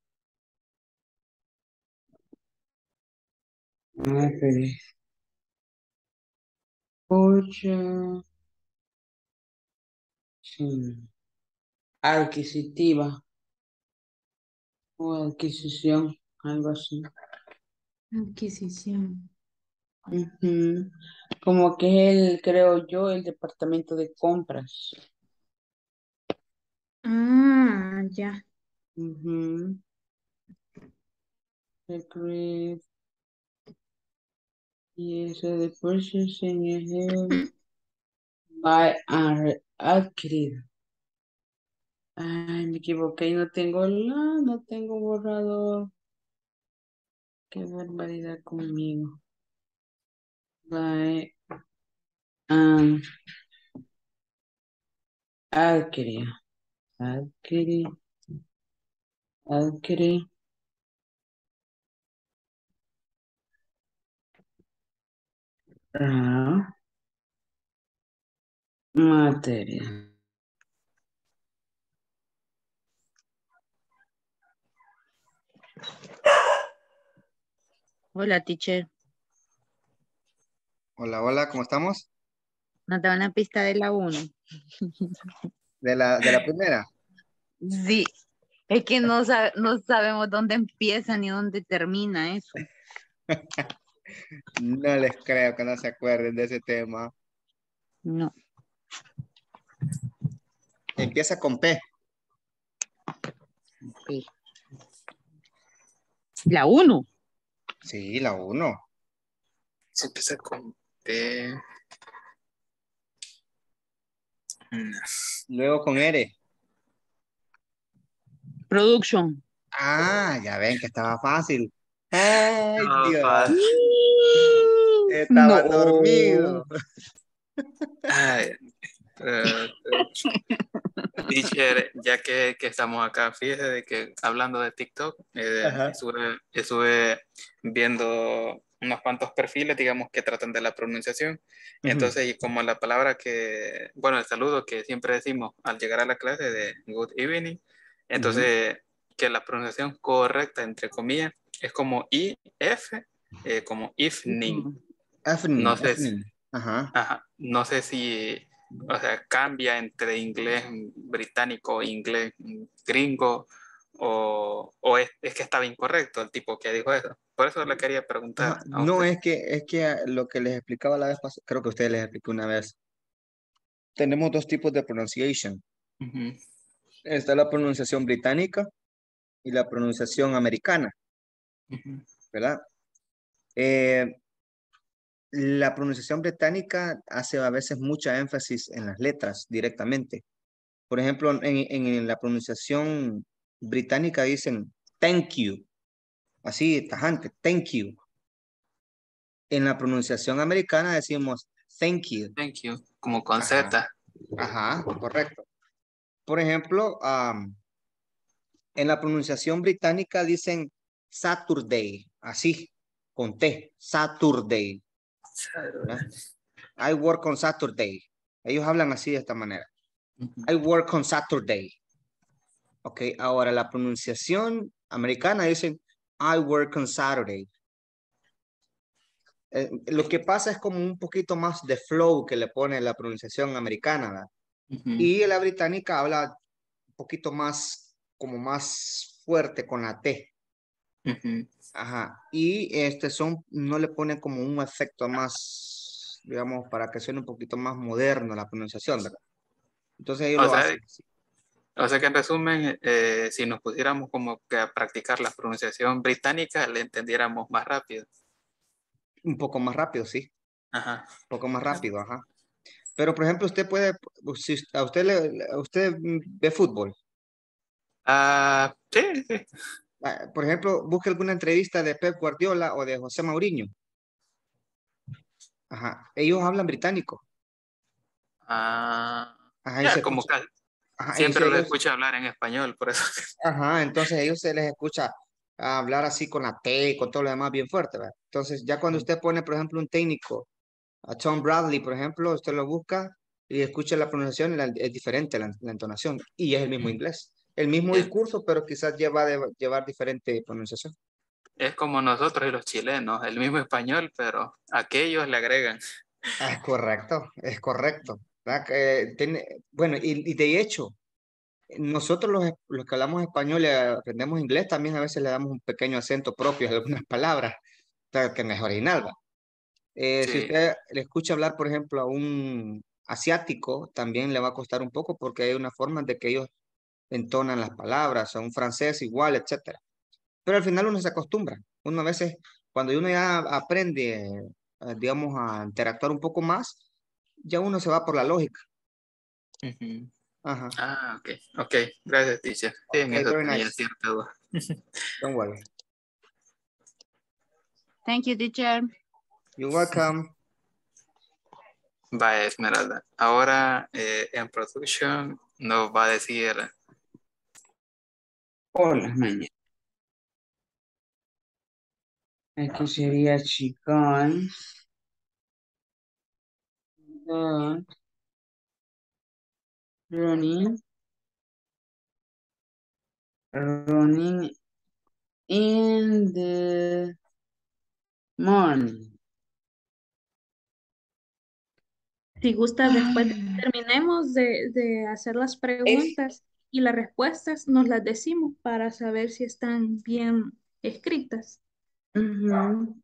A ver. Purchasing. Adquisitiva. O adquisición. Algo así. Adquisición. Ujú. Como que es creo yo, el departamento de compras. Ah, ya. Ujú. Secret. Y eso de purchasing es el buy and adquirir. Ay, me equivoqué y no tengo borrador. Qué barbaridad conmigo. Buy and adquirir. Adquirir. Adquirir. Ah, material. Hola, teacher. Hola, hola, ¿cómo estamos? Nos da una pista de la 1. De la primera. Sí, es que no sabemos dónde empieza ni dónde termina eso. No les creo que no se acuerden de ese tema. No. Empieza con P. Sí. La 1. Sí, la 1. Se empieza con P. Luego con R. Production. Ah, ya ven que estaba fácil. Ay, No, Dios. Estaba No. dormido. Ay, teacher, ya que estamos acá, fíjese de que hablando de TikTok, Ajá. estuve viendo unos cuantos perfiles, digamos, que tratan de la pronunciación. Entonces, y como la palabra bueno, el saludo que siempre decimos al llegar a la clase de good evening, entonces, que la pronunciación correcta, entre comillas, es como IF, como evening. No sé si, Ajá. ajá, no sé si, o sea, cambia entre inglés británico e inglés gringo o es que estaba incorrecto el tipo que dijo eso. Por eso le quería preguntar Ajá. a No, usted. es que lo que les explicaba la vez pasada, creo que a ustedes les expliqué una vez. Tenemos dos tipos de pronunciation. Ujú. Está la pronunciación británica y la pronunciación americana, ¿verdad? La pronunciación británica hace a veces mucha énfasis en las letras directamente. Por ejemplo, en la pronunciación británica dicen thank you, así tajante, thank you. En la pronunciación americana decimos thank you. Thank you, como con Ajá, Z. ajá, correcto. Por ejemplo, en la pronunciación británica dicen Saturday, así, con T, Saturday, ¿verdad? I work on Saturday. Ellos hablan así de esta manera. I work on Saturday. Ok, ahora la pronunciación americana dicen I work on Saturday. Lo que pasa es como un poquito más de flow que le pone la pronunciación americana, ¿verdad? Y la británica habla un poquito más, como más fuerte con la T. Ajá. Y no le ponen como un efecto más, digamos, para que suene un poquito más moderno la pronunciación, ¿verdad? Entonces ellos O lo sea, hacen así. o sea que en resumen, si nos pusiéramos como que a practicar la pronunciación británica, le entendiéramos más rápido. Un poco más rápido, sí. Ajá. Un poco más rápido, ajá. Pero, por ejemplo, usted puede, si usted ve fútbol. Sí, sí. Por ejemplo, busque alguna entrevista de Pep Guardiola o de José Mourinho. Ajá. Ellos hablan británico. Ajá, y Ya, se como escucha. que Ajá, siempre los escucho hablar en español, por eso. ajá, entonces ellos se les escucha hablar así con la T y con todo lo demás bien fuerte, ¿verdad? Entonces, ya cuando usted pone, por ejemplo, un técnico, a Tom Bradley, por ejemplo, usted lo busca y escucha la pronunciación, es diferente la entonación, y es el mismo inglés. El mismo discurso, pero quizás llevar diferente pronunciación. Es como nosotros y los chilenos, el mismo español, pero aquellos le agregan. Es correcto, es correcto. ¿Verdad? Bueno, y de hecho, nosotros los que hablamos español y aprendemos inglés, también a veces le damos un pequeño acento propio a algunas palabras, pero que no es original, ¿va? Si Sí. usted le escucha hablar, por ejemplo, a un asiático, también le va a costar un poco porque hay una forma de que ellos entonan las palabras, a un francés igual, etcétera. Pero al final uno se acostumbra. Uno a veces, cuando uno ya aprende, digamos, a interactuar un poco más, ya uno se va por la lógica. Ajá. Ok. Ok, gracias, teacher. Sí, en Okay, eso very tenía nice. cierta duda. Don't worry. Thank you, teacher. You're welcome. Va, Esmeralda. Ahora en production nos va a decir. Hola, mañana. Aquí sería chicken. Dog. Running. Running in the morning. Si gusta, después de que terminemos de hacer las preguntas y las respuestas, nos las decimos para saber si están bien escritas. Ujú.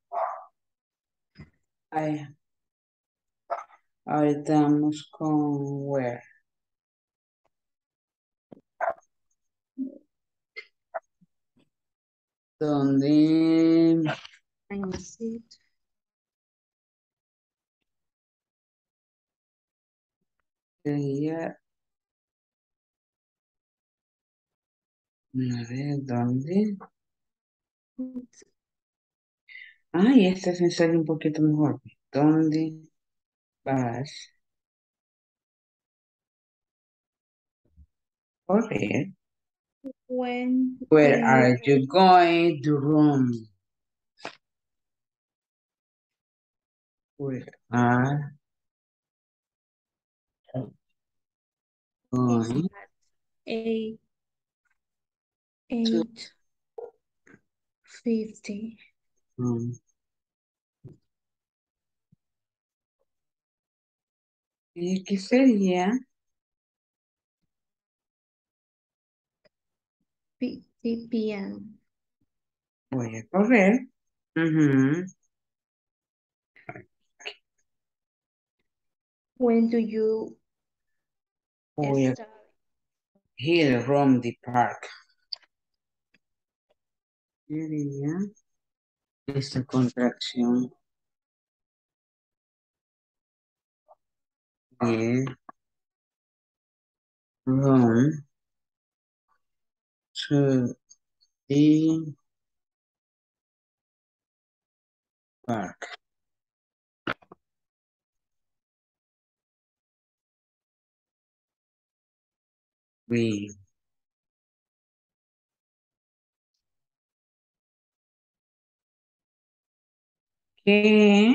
Ay, ahorita vamos con where. Donde sería, a ver, ¿dónde? Ay, esta se sale un poquito mejor. ¿Dónde vas? Correr. When Where are you going to room? Where are you going? 8:50. ¿Y qué sería? 50 p.m. Voy a correr. Ujú. When do you Voy a start? Hill from the park. Sería esta contracción. De run to the park. We ¿qué?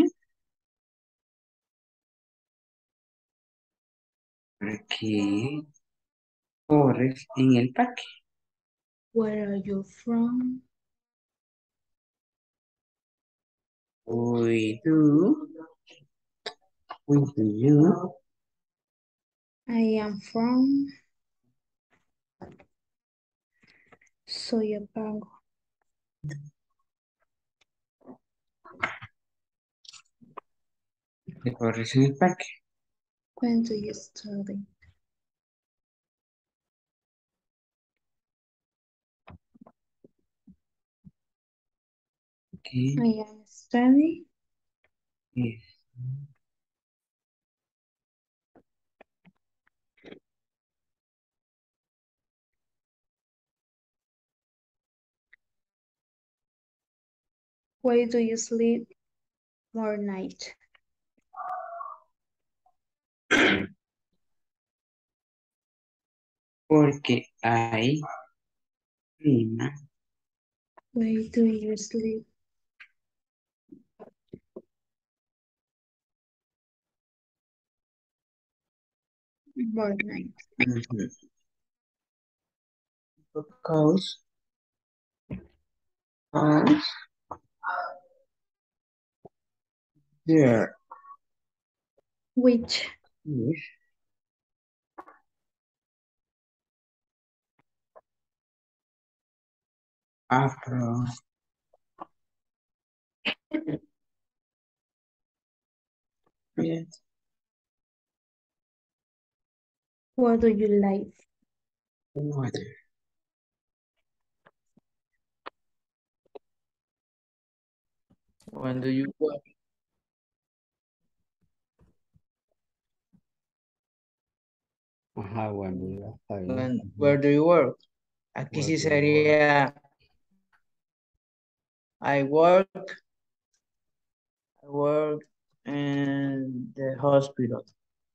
Aquí corres en el parque. Where are you from? We do. We do you. I am from Soyapango. Decoración del parque. When do you study? Okay. I am studying. Yes. Why do you sleep more night? Porque hay clima. Why do you sleep more night? Mhm. Because there Which is afro. Yes. what do you like? Water. When do you work? Ajá, bueno, ya está bien. Where do you work? Aquí Where sí do you work? sería I work in the hospital.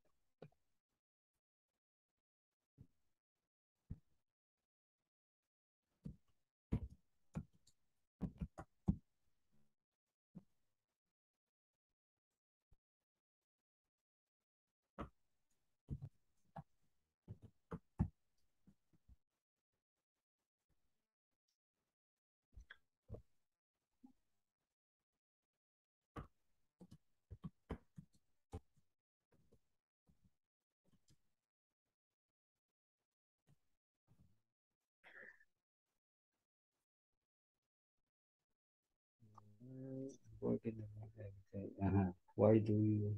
Working in the- Ajá. Why do you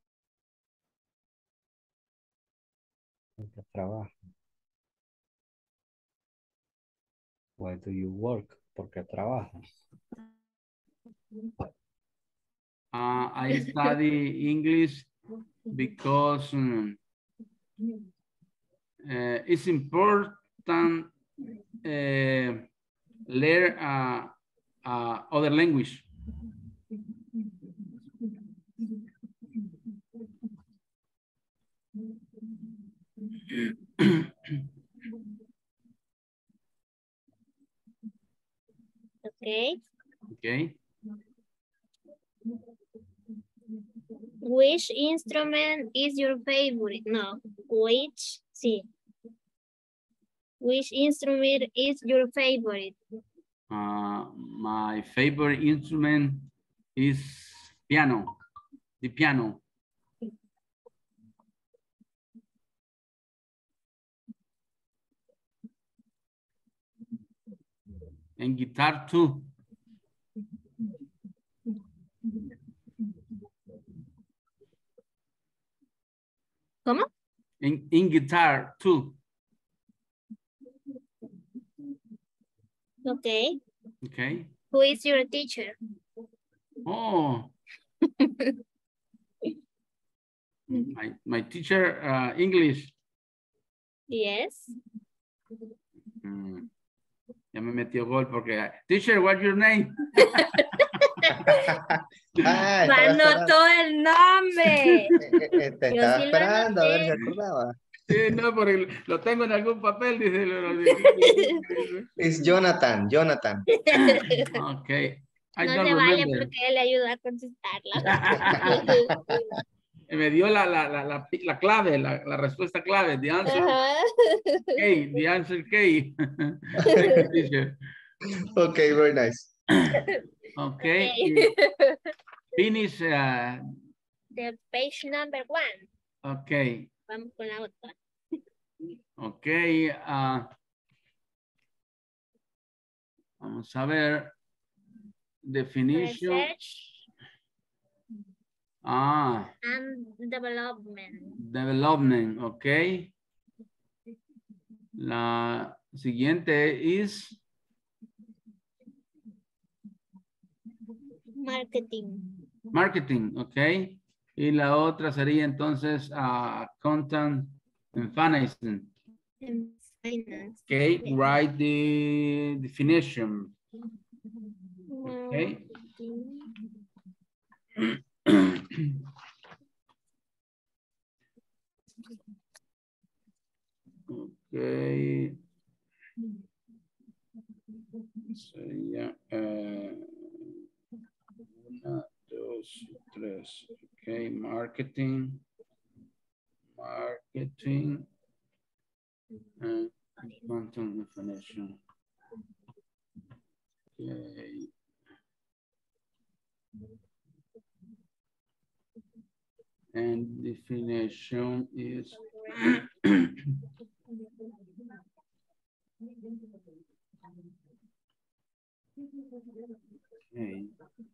porque trabaja? Why do you work? Porque trabaja. I study English because it's important learn other language. Okay. Okay. Which instrument is your favorite? No. Sí. Which instrument is your favorite? My favorite instrument is piano, the piano. And guitar too. ¿Cómo? In guitar too. Okay. Okay. Who is your teacher? Oh. My teacher, English. Yes. Ya me metió gol porque, teacher, what's your name? Anotó el nombre. Te Yo estaba sí lo esperando a ver si anoté. acordaba. Sí, no, porque lo tengo en algún papel, dice. Es Jonathan. Ok. I No don't se vale remember. porque él le ayuda a contestarla. Me dio la clave, la respuesta clave, the answer Ajá. K, the answer K. Thank you, teacher. Okay, very nice. Okay. Finish. The page number 1. Okay. Vamos con la otra. Okay. Vamos a ver. Definition. Research and development. Development, okay. La siguiente es marketing, okay. Y la otra sería entonces content and financing. Okay, write the definition. Okay. Okay. Sería 1, 2, 3. Okay, marketing and content definition. Okay. And definition is okay.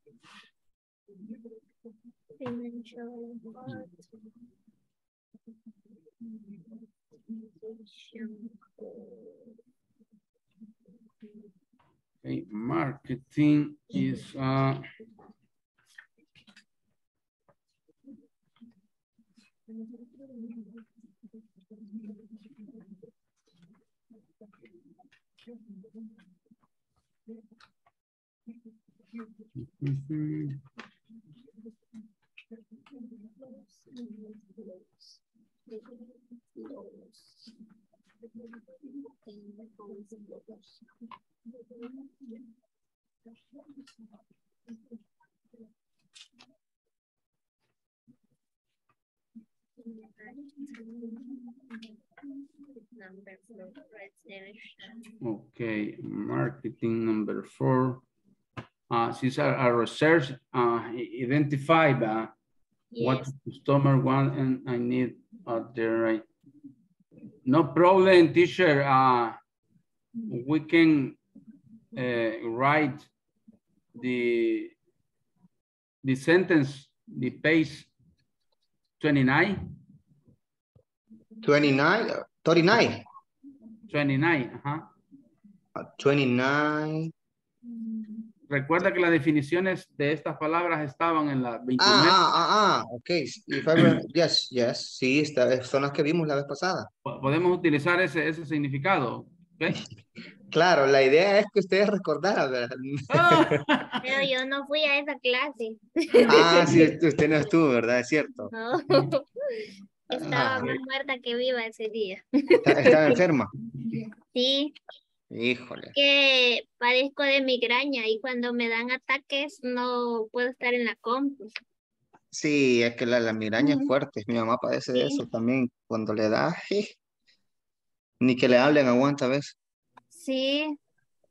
Okay, marketing is okay, marketing number 4. These are a research, identify what the customer want, and I need the right. No problem, teacher. We can write the sentence, the page 29. 29, 39. 29, 29. Recuerda que las definiciones de estas palabras estaban en la 29. Ok. Yes, sí, son las que vimos la vez pasada. Podemos utilizar ese significado, ¿ok? Claro, la idea es que ustedes recordaran, ¿verdad? Pero yo no fui a esa clase. Sí, usted no estuvo, ¿verdad? Es cierto. No. Estaba más muerta que viva ese día. ¿Estaba enferma? Sí. Híjole. Que padezco de migraña y cuando me dan ataques no puedo estar en la compu. Sí, es que la migraña es fuerte. Mi mamá padece de eso también. Cuando le da, ni que le hablen aguanta a veces. Sí.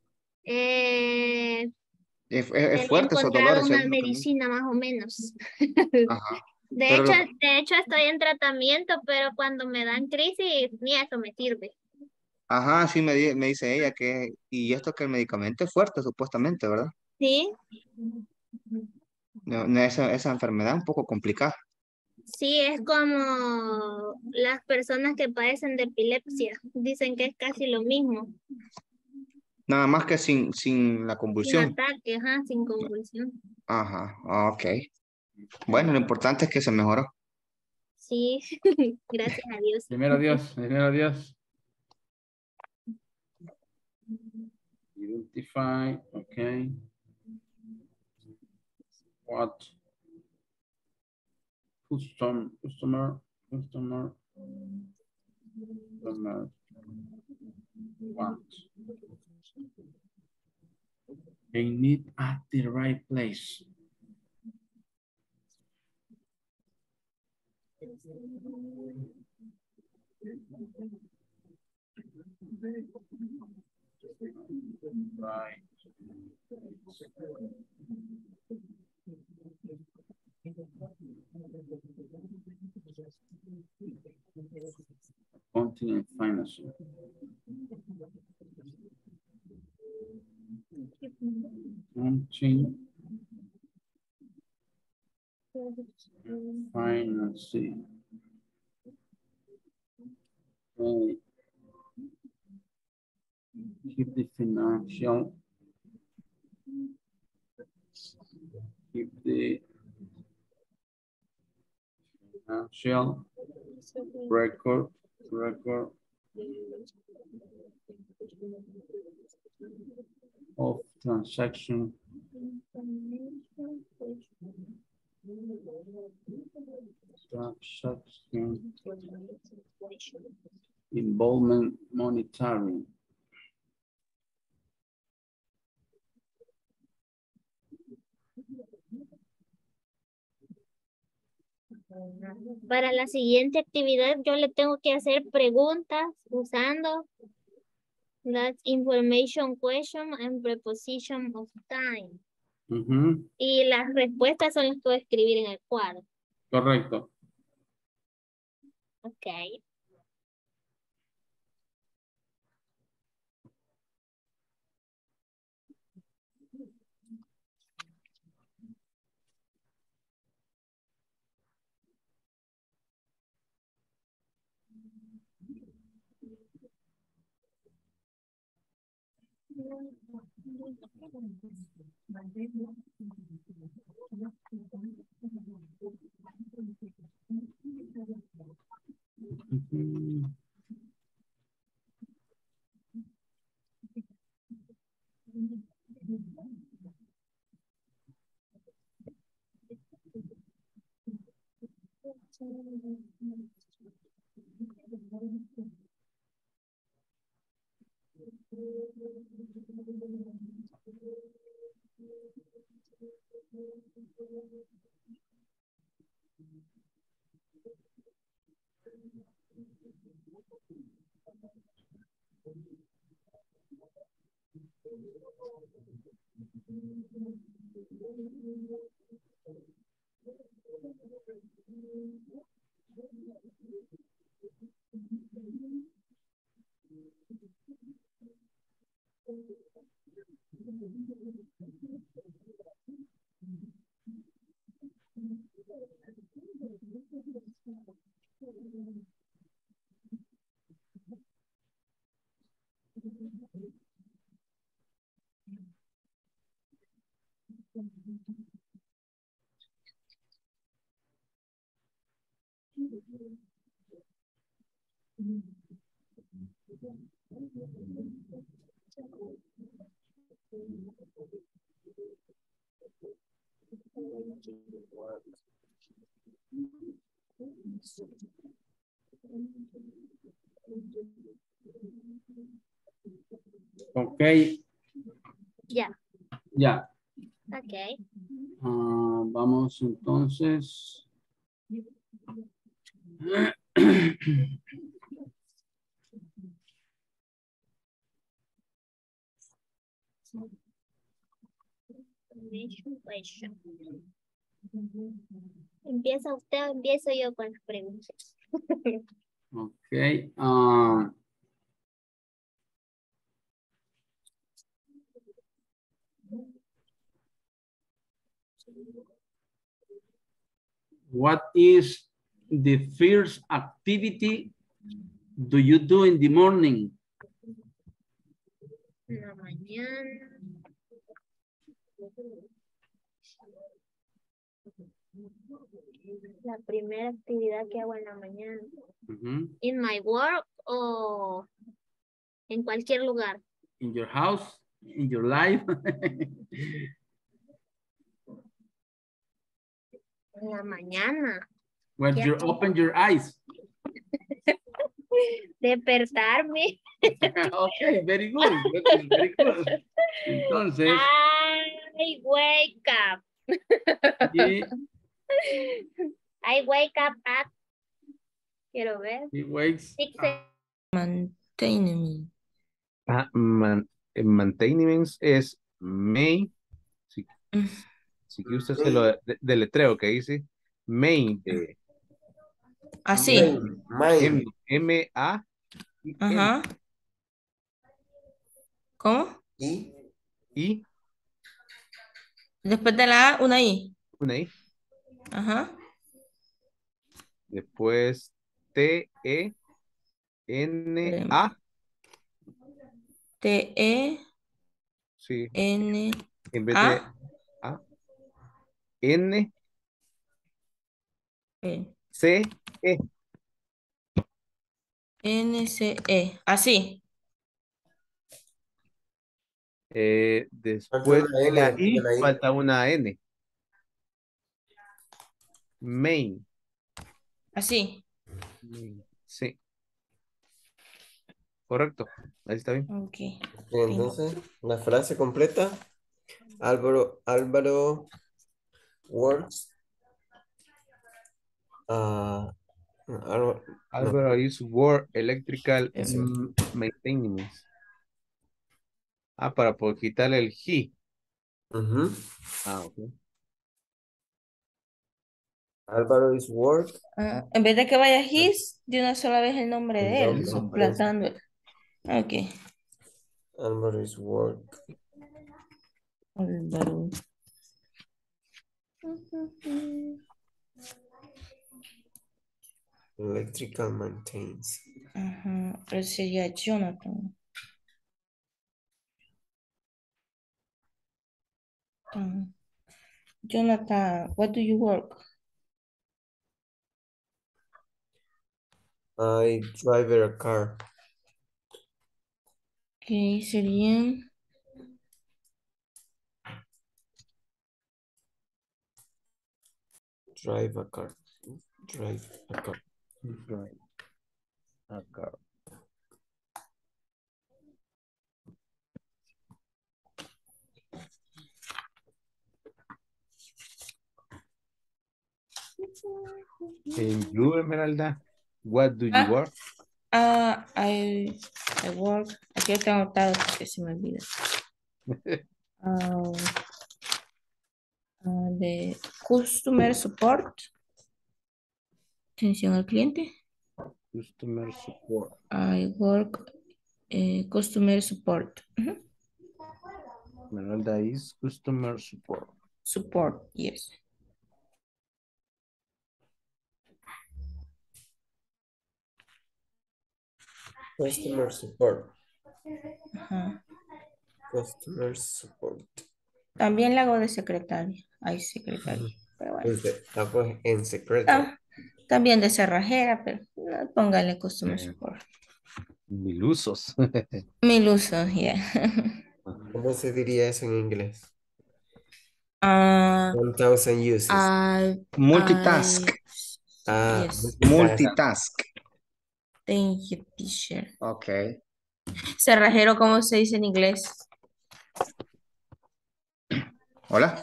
Es He fuerte esos encontrado dolores. una medicina más o menos. Ajá. De hecho estoy en tratamiento, pero cuando me dan crisis, ni eso me sirve. Ajá, sí me dice ella que, y esto que el medicamento es fuerte supuestamente, ¿verdad? Sí. No, esa enfermedad es un poco complicada. Sí, es como las personas que padecen de epilepsia. Dicen que es casi lo mismo. Nada más que sin la convulsión. Sin ataque, sin convulsión. Ajá, ok. Bueno, lo importante es que se mejoró. Sí, gracias a Dios. Primero Dios. Identify, okay. What? Customer want. They need at the right place. Right. accounting and finance. Accounting, financing. Keep the financial. Keep the financial record of transaction involvement monitoring. Para la siguiente actividad yo le tengo que hacer preguntas usando that information question and preposition of time. Y las respuestas son las que voy a escribir en el cuadro. Correcto. Ok. Ok. Ya. Ya. Ok. Vamos entonces. ¿Empieza usted o empiezo yo con las preguntas? Ok. What is the first activity do you do in the morning? En la mañana. La primera actividad que hago en la mañana. ¿In my work o en cualquier lugar? In your house, in your life. En la mañana. When you open your eyes. Despertarme. Okay, very good. Very good. Entonces. I wake up. Y, I wake up at. Quiero ver. he wakes up. Maintenance. Maintenance es main. Si que usted se lo deletreo que dice main de Así. M-A Ajá. ¿Cómo? Y Después de la A, una I. una I. Ajá. Después T-E-N-A. T-E-N-A. Sí. En vez de A. N. C-E. N-C-E. Así. Después Falta una de N la después de I, la I. falta una N. Main. Así. Sí. Correcto. Ahí está bien. Ok. Entonces, la frase completa. Álvaro works. Álvaro is work electrical maintenance. Para por quitarle el he. Ok. Álvaro is work. En vez de que vaya his, de una sola vez el nombre de él, No, suplantando. Ok. Álvaro is work. Álvaro. Electrical maintenance. Ajá. Pero sería Jonathan. Jonathan, what do you work? I drive a car. Ok, sería Drive a car. Drive a car. Drive a car. And you, Esmeralda, what do you work? I work. Aquí lo tengo anotado porque se me olvida. De customer support. Atención al cliente. Customer support. I work customer support. Esmeralda is customer support. Support, yes. Customer support. Ajá. Customer support. También la hago de secretaria. Hay secretaria. Pero bueno. Pues en secreto. También de cerrajera, pero póngale customer support. Milusos. Milusos, yeah. ¿Cómo se diría eso en inglés? 1000 uses. Multitask. Yes. Multitask. Thank you, teacher. Ok. Cerrajero, ¿cómo se dice en inglés? Hola.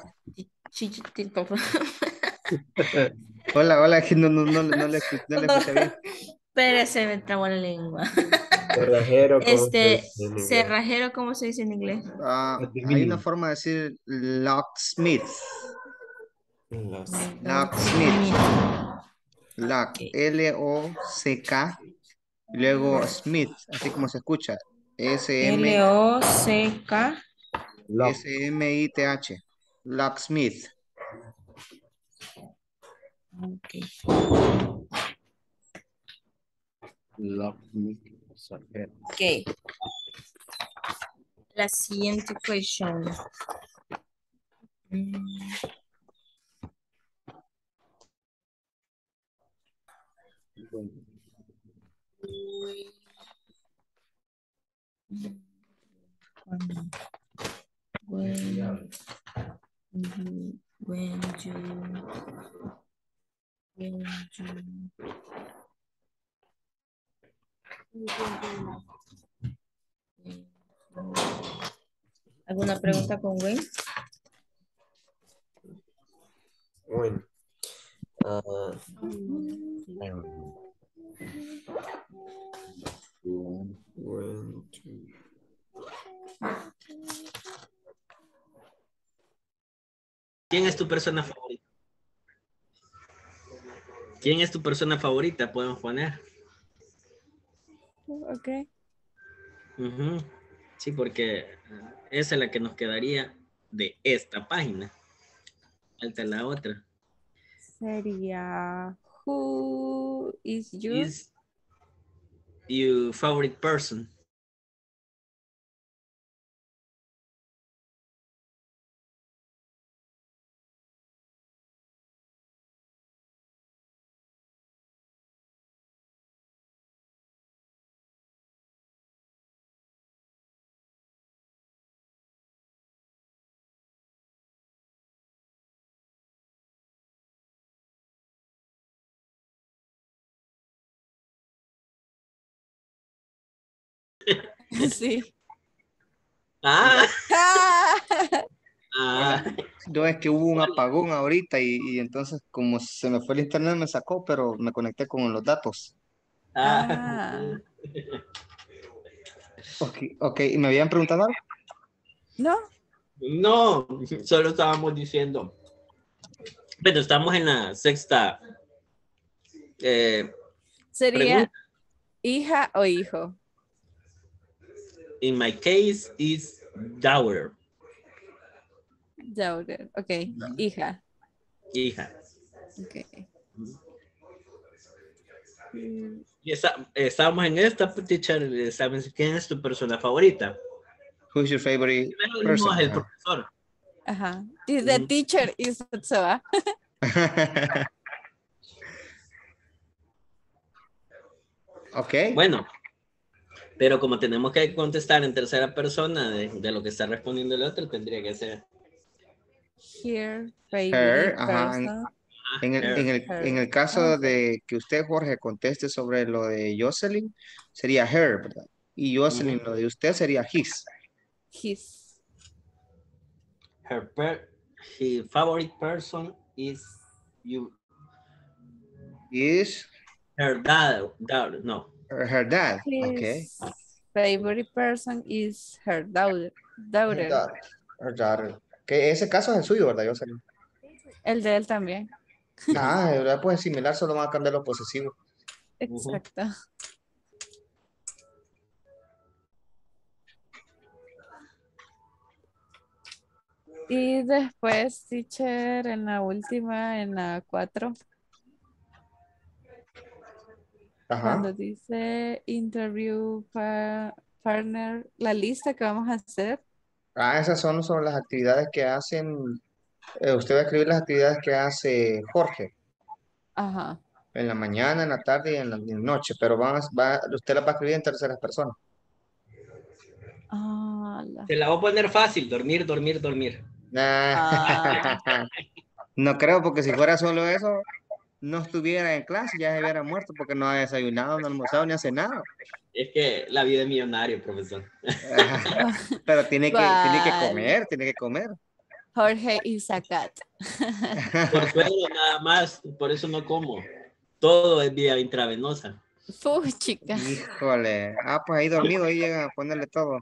Hola, que no le escuché bien. Pero se me trabó la lengua. Cerrajero, ¿cómo se dice en inglés? Cerrajero, ¿cómo se dice en inglés? Hay una forma de decir locksmith. Locksmith. Lock, L-O-C-K. Y luego Smith, así como se escucha. L-O-C-K. S-M-I-T-H. Locksmith. Ok. Ok. La siguiente question. ¿Alguna pregunta con Wayne? When. ¿Quién es tu persona favorita? ¿Quién es tu persona favorita? Podemos poner. ok. Ujú. Sí, porque esa es la que nos quedaría de esta página. Falta la otra. Sería who is your Is your favorite person? sí. Ah, Hola. ah, No, es que hubo un apagón ahorita y entonces como se me fue el internet me sacó, pero me conecté con los datos. Ah, Ok, ok, ¿y me habían preguntado algo? no, no, solo estábamos diciendo. Bueno, estamos en la sexta sería pregunta. hija o hijo. In my case is daughter. Daughter, ok, hija. Hija. Ok. Y estamos en esta, teacher. ¿Sabes quién es tu persona favorita? Who's your favorite Primero person? dijimos el profesor. Ajá. Is the teacher is Soa. Ok. Bueno, pero como tenemos que contestar en tercera persona de lo que está respondiendo el otro, tendría que ser Her Her, favorite ajá. person. En el caso de que usted, Jorge, conteste sobre lo de Jocelyn, sería her, ¿verdad? Y Jocelyn, lo de usted sería his. His. Her favorite person is you. Is her dad, no. Her dad. Okay. His favorite person is her daughter. Daughter. Her daughter. Que ese caso es el suyo, ¿verdad, Jocelyn? El de él también. Ah, de verdad, pues similar, solo van a cambiar los posesivos. Exacto. Y después, teacher, en la última, en la 4, cuando dice interview partner, la lista que vamos a hacer. Ah, esas son sobre las actividades que hacen. Usted va a escribir las actividades que hace Jorge. Ajá. En la mañana, en la tarde y en la noche, pero usted las va a escribir en terceras personas. Se la voy a poner fácil, dormir, dormir, dormir. No creo, porque si fuera solo eso, no estuviera en clase, ya se hubiera muerto porque no ha desayunado, no ha almorzado, ni hace nada. Es que la vida es millonario, profesor. Pero tiene que comer, tiene que comer. Jorge is a cat. Por suelo nada más, por eso no como. Todo es vía intravenosa. Chica. Híjole. Pues ahí dormido, ahí llegan a ponerle todo.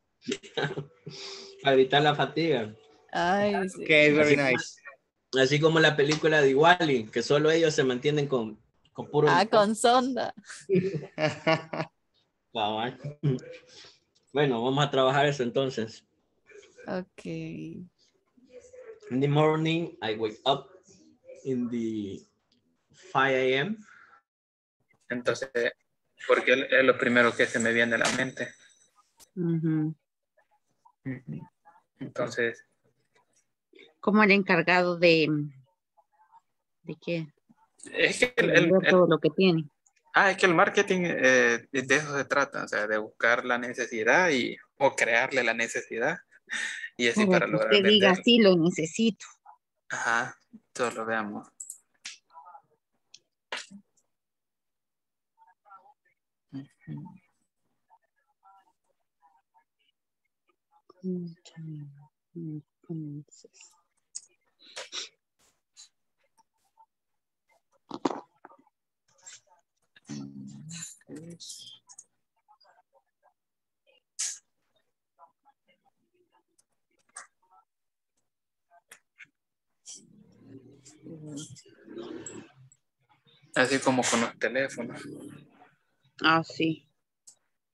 Para evitar la fatiga. Ay, sí. Okay, very nice. Así como la película de Wall-E, que solo ellos se mantienen con puro... con sonda. Bueno, vamos a trabajar eso entonces. Ok. In the morning, I wake up in the 5 a.m. Entonces, porque es lo primero que se me viene a la mente. Entonces. Como el encargado ¿de qué? Es que todo lo que tiene. Es que el marketing de eso se trata, o sea, de buscar la necesidad o crearle la necesidad y así para que lograr usted diga, vender. sí, lo necesito. Ajá, todos lo veamos. Así como con los teléfonos. Sí.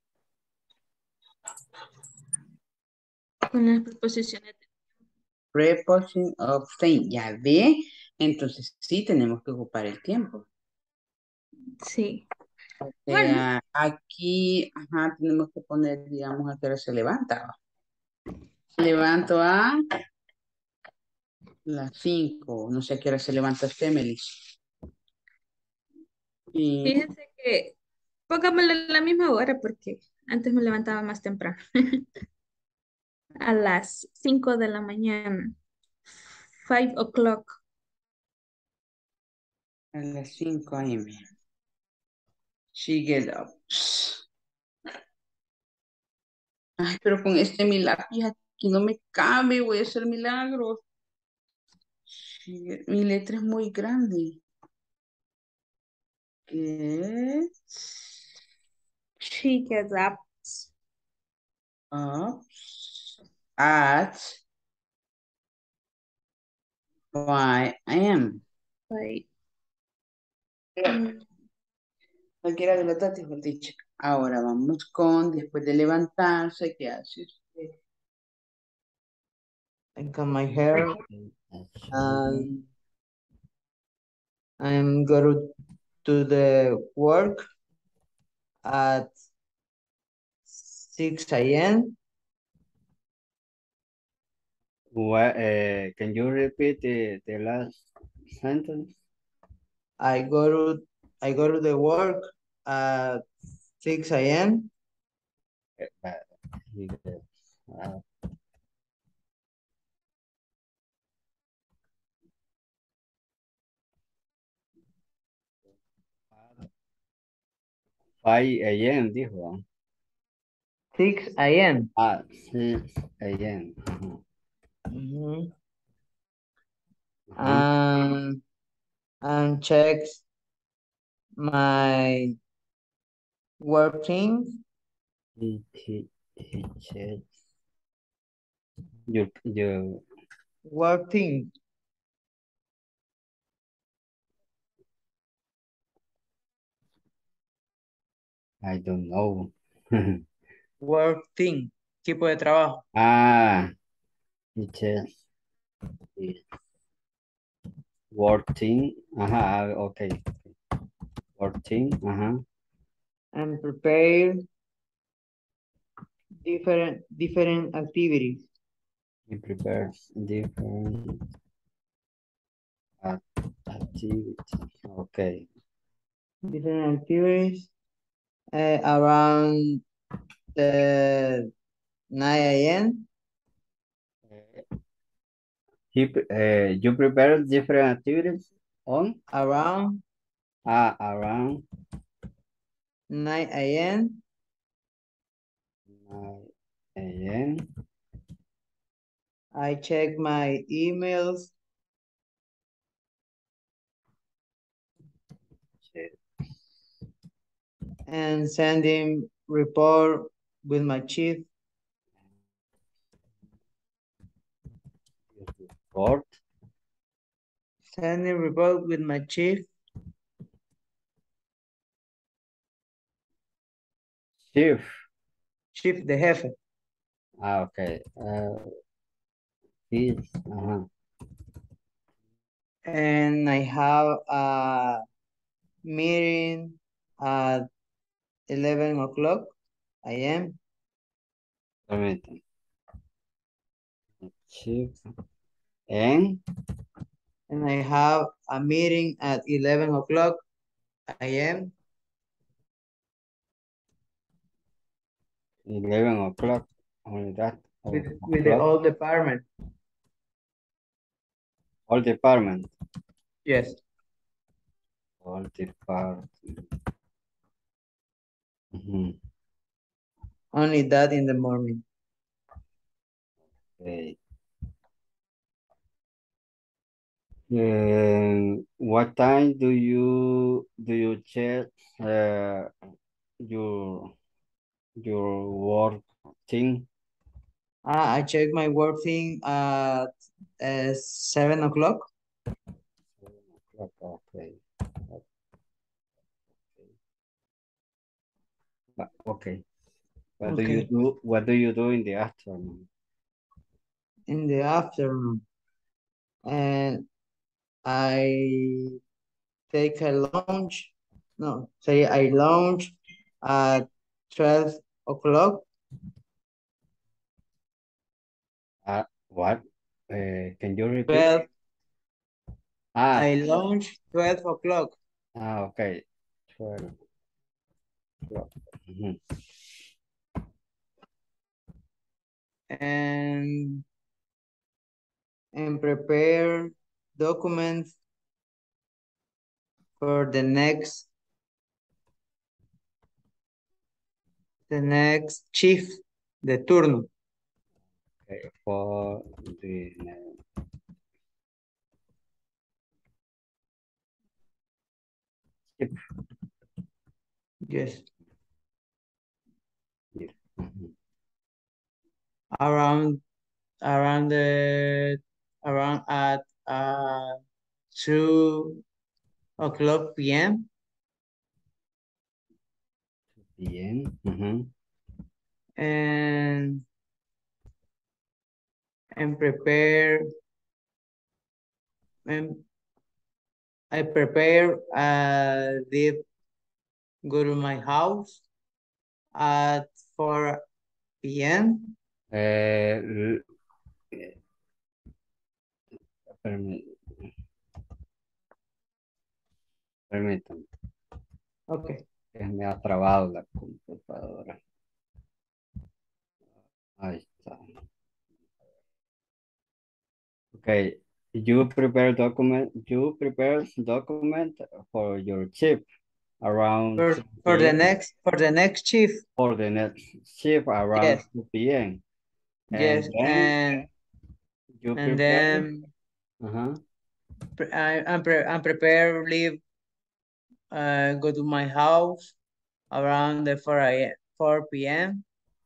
Con las preposiciones. Preposition of time. Ya ve. Entonces sí tenemos que ocupar el tiempo. Sí. O Bueno, sea, aquí, ajá, tenemos que poner, digamos, a qué hora se levanta. Se levanto a las 5. No sé a qué hora se levanta usted, Melis. Y fíjense que pongámosle la misma hora porque antes me levantaba más temprano. A las 5 de la mañana. 5 o'clock. a las 5 a.m. She get up. Ay, pero con mi lápiz aquí no me cabe, voy a hacer milagros. Mi letra es muy grande. Get She gets up. up at 5 a.m. Like, Cualquiera de los dos, dijo el dicho. Ahora vamos con, después de levantarse, ¿qué hace usted? I cut my hair and I'm going to the work at 6 a.m. What, can you repeat the last sentence? I go to the work at 6 a.m. Uh, 5 a.m. dijo. 6 a.m. 6 a.m. Mhm. Mhm. And checks my work things. He checks your Work things. I don't know. Work thing. Equipo de trabajo. He checks his working. Ajá, okay. Working, ajá. And prepare different activities. He prepares different activities. Okay. Different activities around the 9 a.m. You prepare different activities on Around around 9 a.m. 9 a.m. I check my emails and sending report with my chief. Report. Sending report with my chief. Chief de jefe. Okay. He's, And I have a meeting at 11 o'clock a.m. Chief. And I have a meeting at 11 o'clock a.m. 11 o'clock. Only that. with the whole department. All department. Yes. All department. Only that in the morning. Okay. What time do you check your work thing? I check my work thing at 7 o'clock. Okay. Okay. What do you do? What do you do in the afternoon? in the afternoon. And I take a lunch. No, say I lunch at 12 o'clock. What? Can you repeat? 12. Ah, I lunch 12 o'clock. Okay. 12 o'clock. Mhm. And prepare documents for the next shift, the turno. Okay, for the skip. Yes. Yeah. Mhm. Around at 2 o'clock p.m. Bien. Mhm. and prepare and I prepare leave go to my house at 4 p.m. Permítame, Okay. me ha trabado la computadora. Ahí está. Okay, you prepare document for your chip around For the next shift. For the next shift around Yes. 2 p.m. Yes, then you and prepare. then Uh-huh. I'm prepared leave go to my house around the 4 p.m.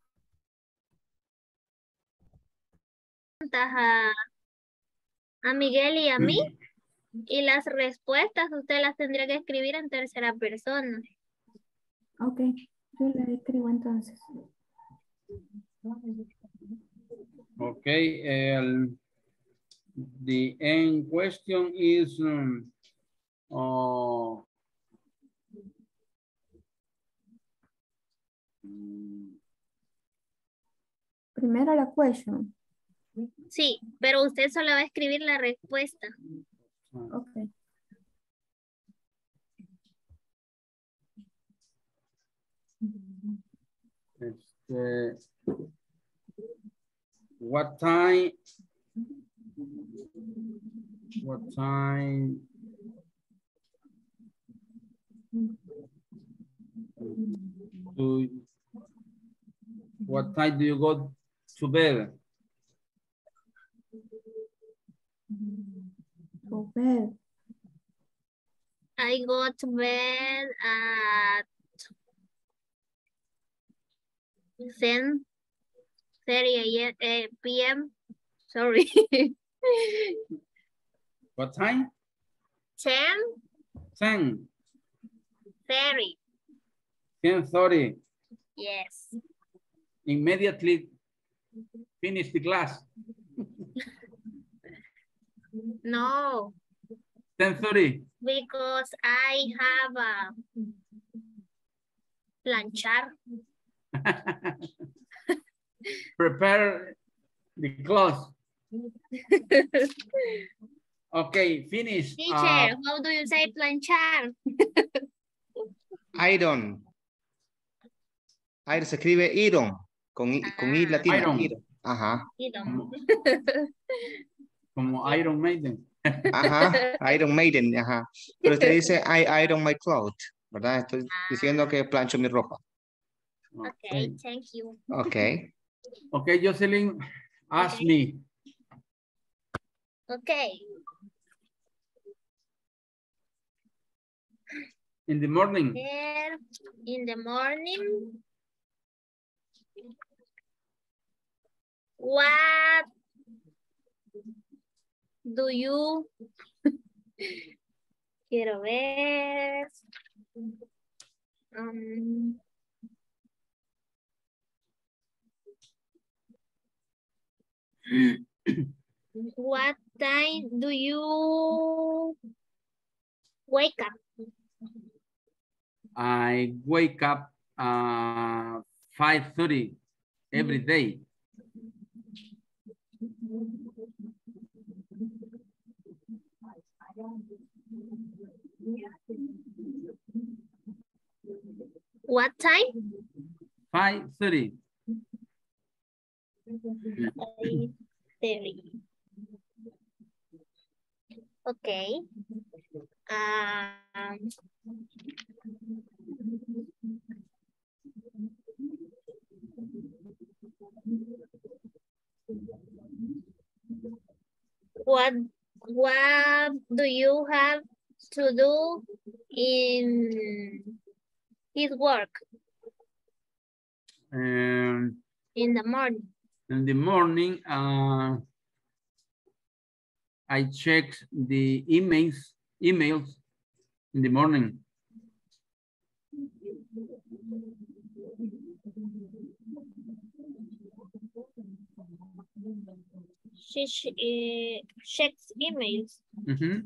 A Miguel y a mí, y las respuestas usted las tendría que escribir en tercera persona. Ok, yo le escribo entonces. Okay, the end question is Primero la question. Sí, pero usted solo va a escribir la respuesta. Ok. What time do you go to bed? To bed. I go to bed at 10:30 p.m. Sorry. What time? 10:30. 10:30. Yes. Immediately finish the class. No. 10:30. Because I have a planchar. Prepare the clothes. Okay, finish. Teacher, how do you say planchar? Iron. Iron se escribe iron. Con I latina. Iron. Ajá. Como Iron Maiden. Ajá, Iron Maiden, ajá. Pero usted dice, I iron my clothes, ¿verdad? Estoy diciendo que plancho mi ropa. Okay, thank you. Okay. Okay, Jocelyn, ask me. Okay. In the morning. There, in the morning. What do you quiero ver? What time do you wake up? I wake up 5:30 every day. What time? 5:30. 5:30. Okay. What do you have to do in his work in the morning? In the morning, I check the emails in the morning. She checks emails. Mm-hmm.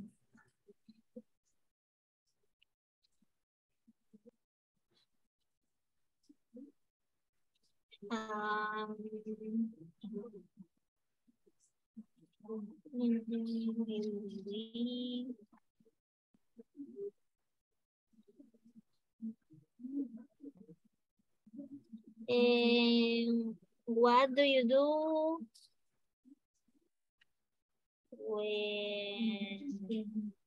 And what do you do when?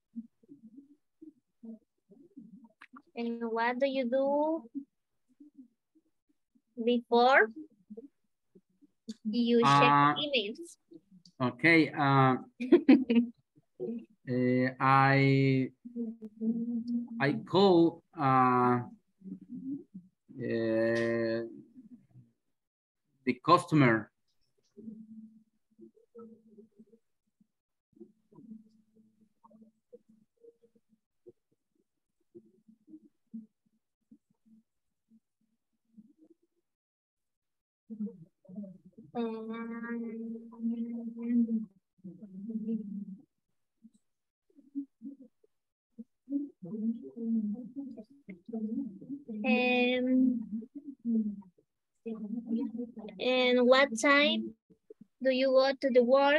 And what do you do before you check emails? Okay. I call the customer. And what time do you go to the work?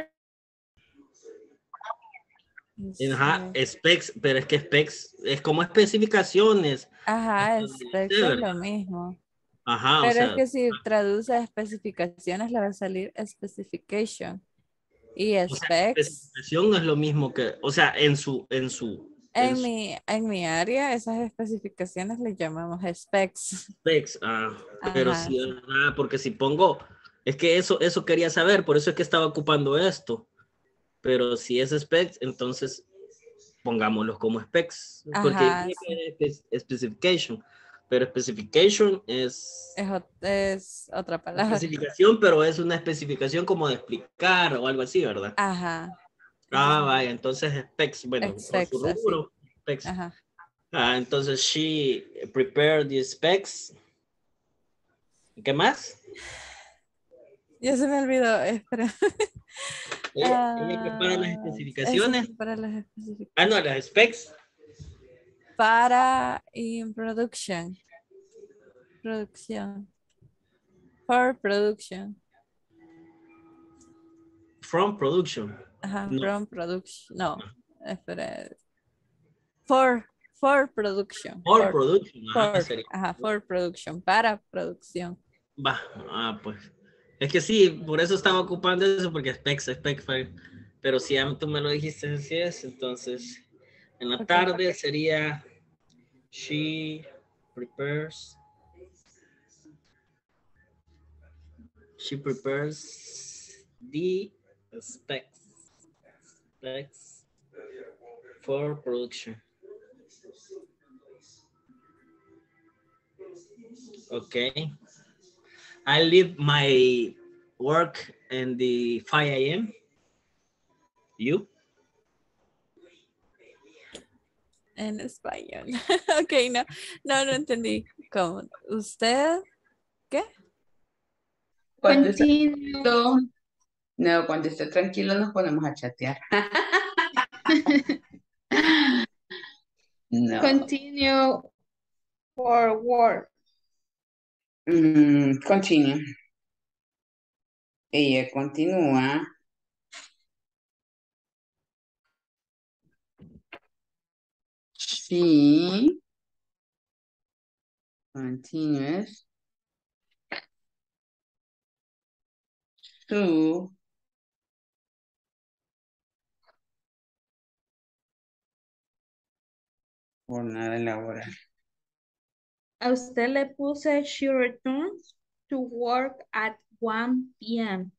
Ajá, specs, pero es que specs es como especificaciones. Ajá, specs es lo mismo. Ajá, pero o sea, es que si traduce a especificaciones le va a salir specification. Y specs. Especificación no es lo mismo que, o sea, En mi área, esas especificaciones le llamamos specs. Specs, pero Ajá, sí, porque si pongo, es que eso quería saber, por eso es que estaba ocupando esto. Pero si es specs, entonces pongámoslos como specs. Porque Ajá, es specification, pero specification es otra palabra. Especificación, pero es una especificación como de explicar o algo así, ¿verdad? Ajá. Vaya, entonces specs, bueno, por su rubro, specs. Ajá. Entonces she prepared the specs. ¿Qué más? Ya se me olvidó, espera. Ella prepara las especificaciones. Para las especificaciones. No, las specs. Para in production. Producción. For production. From production. Ajá, No. from production. No, espera. For production. For production. For production. Para producción. Va, pues. Es que sí, por eso estaba ocupando eso, porque specs, pero si ya tú me lo dijiste, así es, entonces en la tarde sería she prepares the specs for production. Okay. I leave my work in the 5 a.m. You? En español. Ok, no entendí. ¿Cómo? ¿Usted? ¿Qué? Cuando Continue. No, cuando esté tranquilo nos ponemos a chatear. No. Continue for work. Continue. Ella continúa. She continues to jornada laboral. A usted le puse she returns to work at 1 p.m.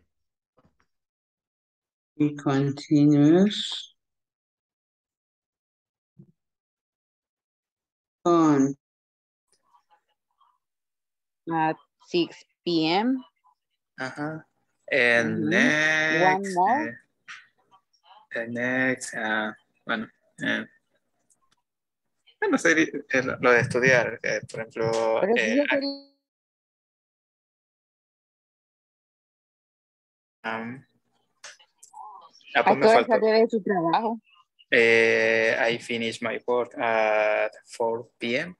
He continues on At 6 p.m. Ajá. And One more. next, bueno, bueno, lo de estudiar, por ejemplo, Pero sí ya sería pues me ¿a qué hora faltó. salió de su trabajo? I finish my work at 4 p.m.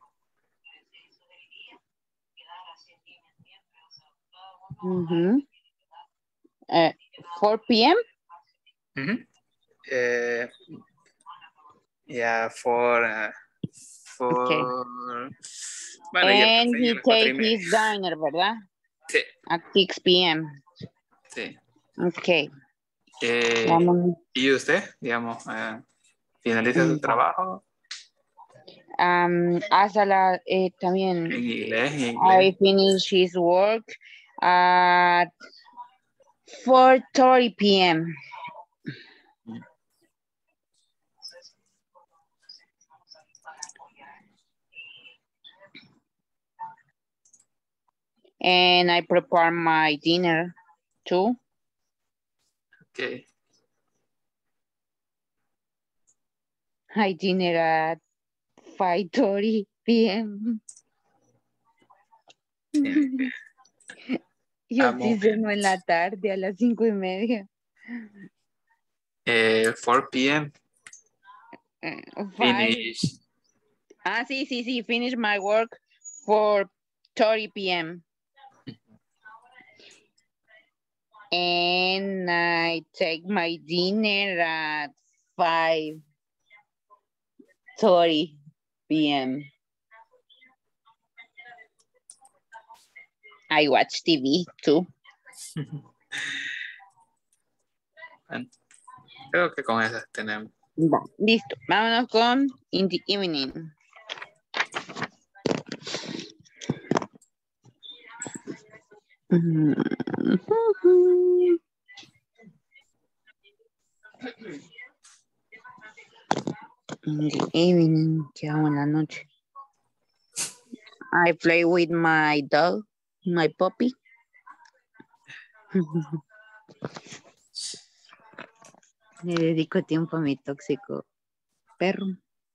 4 p.m. Yeah, for Okay. bueno, y el And café y a he las 4:30. take his dinner, ¿verdad? Sí. At 6 p.m. Sí. Okay. ¿Y usted, digamos, finaliza su trabajo? Hasta la también. En inglés. I finish his work at 4:30 p.m. And I prepare my dinner too. Okay. I dinner at 5:30 p.m. Y así ceno en la tarde a las 5:30. 4 p.m. Finish. Sí. Finish my work 4:30 p.m. And I take my dinner at 5:30 p.m. I watch TV too. Bueno, creo que con esas tenemos. Listo, vámonos con in the evening. In the evening, ¿qué hago en la noche? I play with my dog, my puppy. Le dedico tiempo a mi tóxico perro.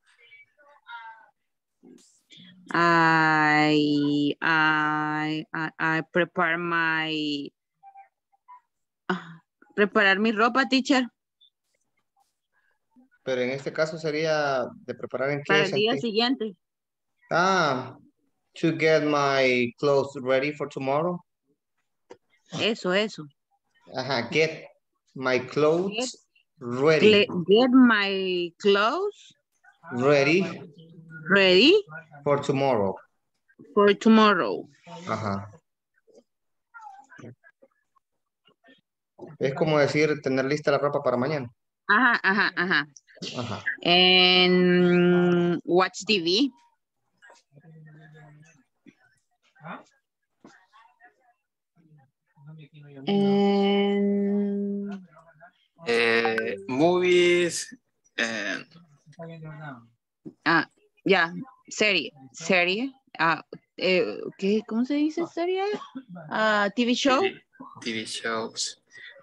I prepare my preparar mi ropa, teacher. Pero en este caso sería de preparar en Para qué el día sentido. siguiente. To get my clothes ready for tomorrow. Eso. Ajá, get my clothes ready. Get my clothes ready for tomorrow. For tomorrow. Ajá. Es como decir tener lista la ropa para mañana. Ajá. And watch TV. And Movies. Serie. ¿Cómo se dice serie? TV show. TV shows.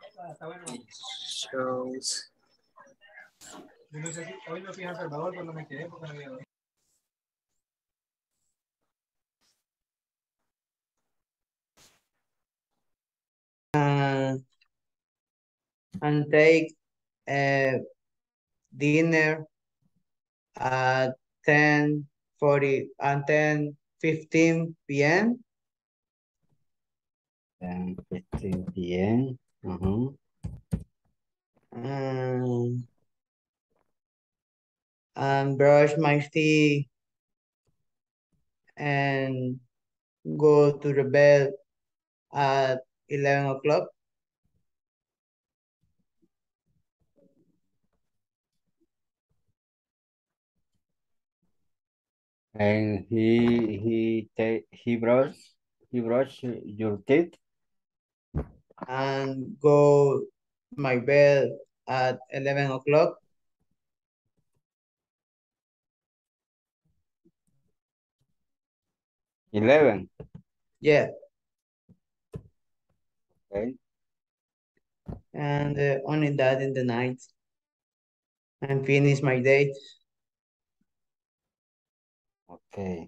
Hoy me fui a Salvador cuando me quedé porque no había dormido. and take dinner at 10:40 and 10:15 p.m. 10:15 p.m. And brush my teeth and go to the bed at 11 o'clock. And he brush your teeth. And go my bed at 11 o'clock. $11. Yeah. Okay. And only that in the night. And finish my day. Okay.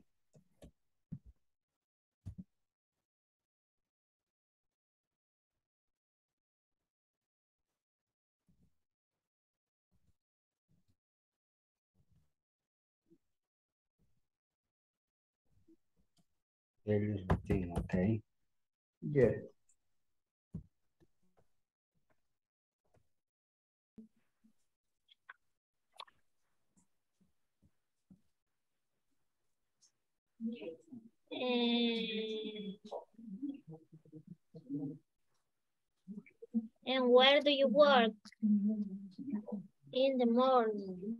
Daily routine, okay. Yeah. And where do you work? In the morning.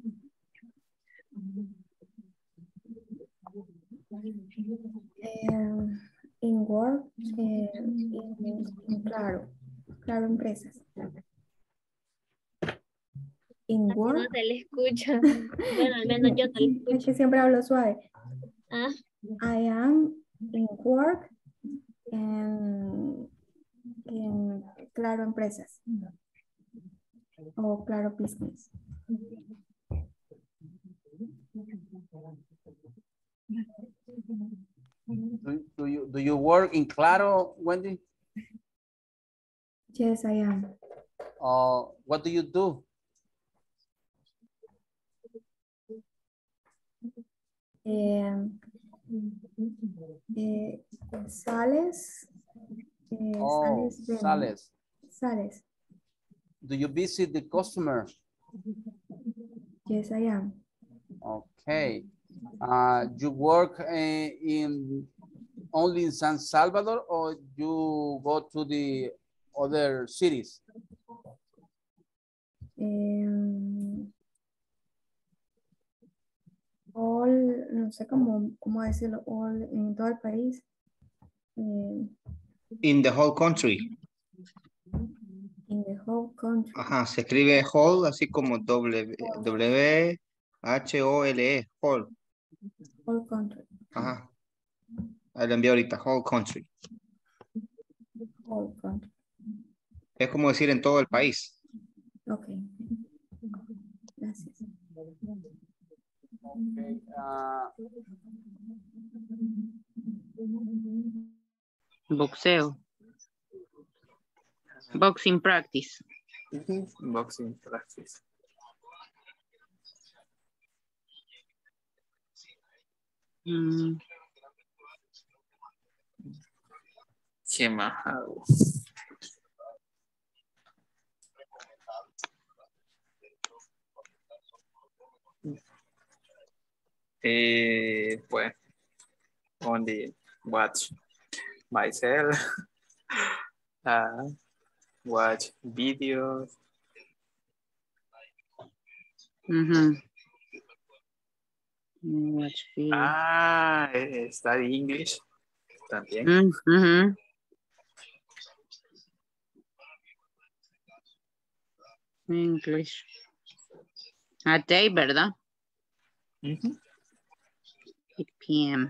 In work, in Claro Empresas. In work. No se le escucha. Bueno, al menos yo no le escucho. Es que siempre hablo suave. Ah. I am in work in Claro Empresas. O Claro Business. Do you work in Claro, Wendy? Yes, I am. What do you do? Sales. Sales. Sales. Do you visit the customer? Yes, I am. Okay. You work only in San Salvador, or you go to the other cities? All, no sé cómo decirlo, all en todo el país. In the whole country. In the whole country. Ajá, se escribe whole así como W-H-O-L-E, whole. Whole country. Ajá. Ahí lo envío ahorita, whole country. Whole country. Es como decir en todo el país. Ok. Gracias. Okay. Boxeo. Boxing practice. Boxing practice. Pues, only watch myself, watch videos. Watch videos. Study English también. English. A day, ¿verdad? 8 p.m.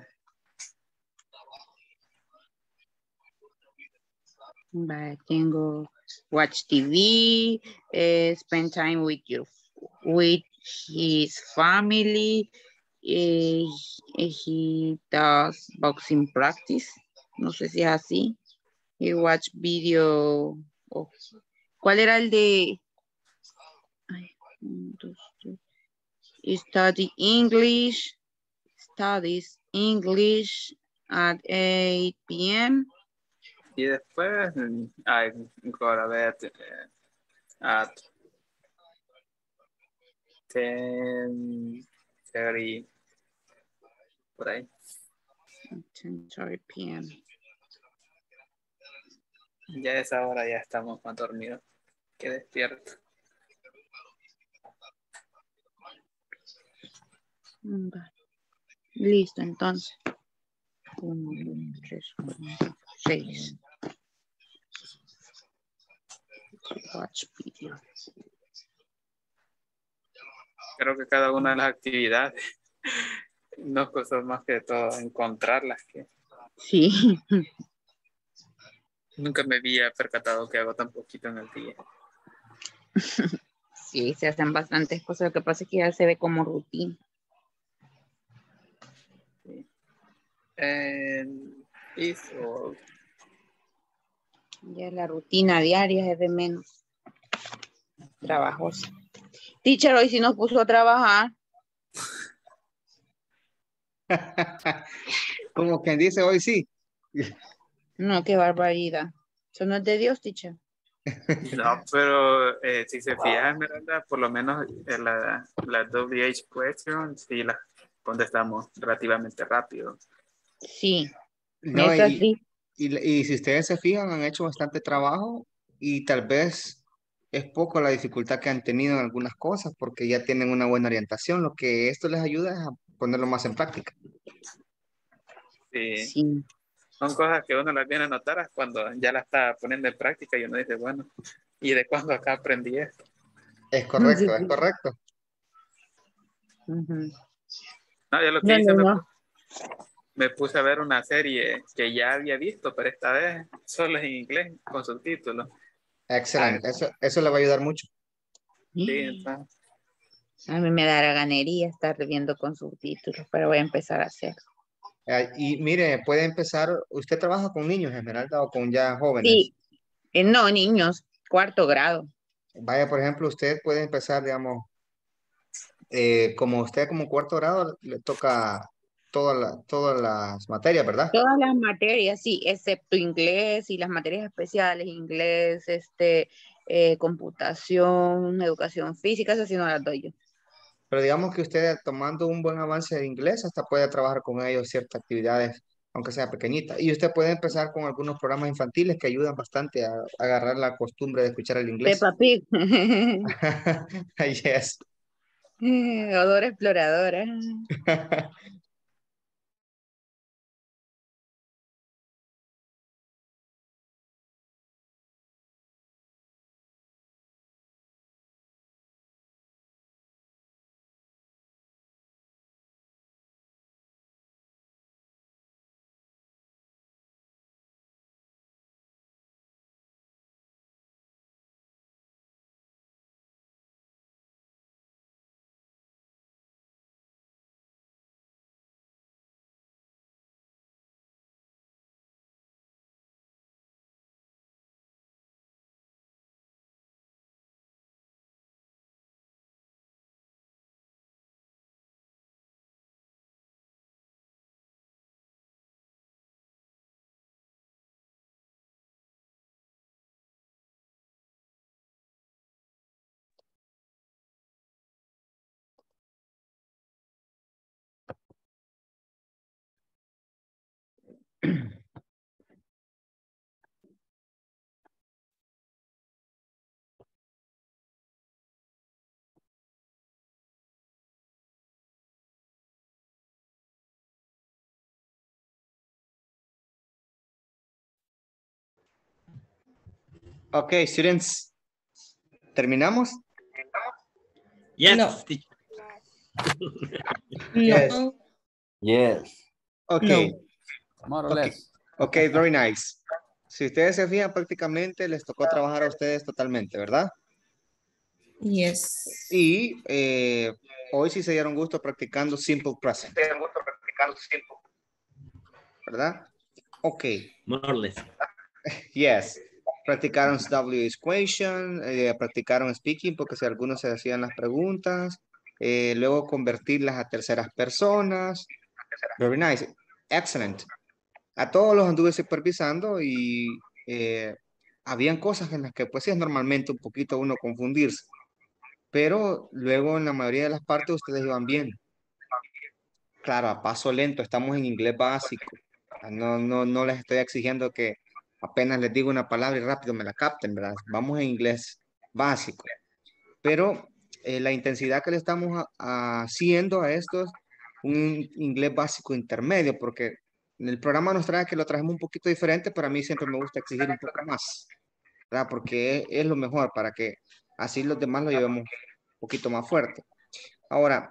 Tengo watch TV, spend time with his family. He does boxing practice. No sé si es así. He watch video. ¿Cuál era el de? Ay, 1, 2, 3. Studies English at 8 p.m. Y después, I go to bed at 10:30, por ahí. 10:30 p.m. Ya a esa hora ya estamos más dormidos que despiertos. Vale. Listo, entonces. 1, 2, 3, 4, 6. Watch video. Creo que cada una de las actividades nos costó más que todo encontrarlas. Que Sí. nunca me había percatado que hago tan poquito en el día. Sí, se hacen bastantes cosas. Lo que pasa es que ya se ve como rutina. Eso. Ya la rutina diaria es de menos trabajosa. Teacher, hoy sí nos puso a trabajar. Como quien dice hoy sí. No, qué barbaridad. Eso no es de Dios, teacher. No, pero si se fija, Esmeralda, por lo menos la WH question, sí las contestamos relativamente rápido. Sí. No, Esa sí. y si ustedes se fijan, han hecho bastante trabajo y tal vez es poco la dificultad que han tenido en algunas cosas porque ya tienen una buena orientación. Lo que esto les ayuda es a ponerlo más en práctica. Sí. Sí. Son cosas que uno las viene a notar cuando ya las está poniendo en práctica y uno dice, bueno, ¿y de cuándo acá aprendí esto? Es correcto, es correcto. Uh-huh. No, yo lo que hice, me puse a ver una serie que ya había visto, pero esta vez solo en inglés, con subtítulos. Excelente, eso le va a ayudar mucho. Sí, entonces. A mí me dará ganería estar viendo con subtítulos, pero voy a empezar a hacerlo. Y mire, puede empezar, ¿usted trabaja con niños, Esmeralda, o con ya jóvenes? Sí, no, niños, 4º grado. Vaya, por ejemplo, usted puede empezar, digamos, como usted como 4º grado, le toca todas las materias, ¿verdad? Todas las materias, sí, excepto inglés y las materias especiales, inglés, computación, educación física, esas sí no las doy yo. Pero digamos que usted tomando un buen avance de inglés, hasta puede trabajar con ellos ciertas actividades, aunque sea pequeñita. Y usted puede empezar con algunos programas infantiles que ayudan bastante a agarrar la costumbre de escuchar el inglés. Peppa Pig. Yes. Dora Exploradora. Okay, students. ¿Terminamos? Yes. No. Yes. No. Yes. Okay. More or less. Okay, very nice. Si ustedes se fijan, prácticamente les tocó trabajar a ustedes totalmente, ¿verdad? Yes. Y hoy sí se dieron gusto practicando simple present. ¿Verdad? Ok. More or less. Yes. Practicaron WH question, practicaron speaking porque si algunos se hacían las preguntas, luego convertirlas a terceras personas. Very nice, excellent. A todos los anduve supervisando y habían cosas en las que pues es normalmente un poquito uno confundirse, pero luego en la mayoría de las partes ustedes iban bien. Claro, a paso lento, estamos en inglés básico. No les estoy exigiendo que apenas les digo una palabra y rápido me la capten, ¿verdad? Vamos en inglés básico. Pero la intensidad que le estamos haciendo a esto es un inglés básico intermedio, porque el programa nos trae que lo trajemos un poquito diferente, pero a mí siempre me gusta exigir un poco más, ¿verdad? Porque es lo mejor para que así los demás lo llevemos un poquito más fuerte. Ahora,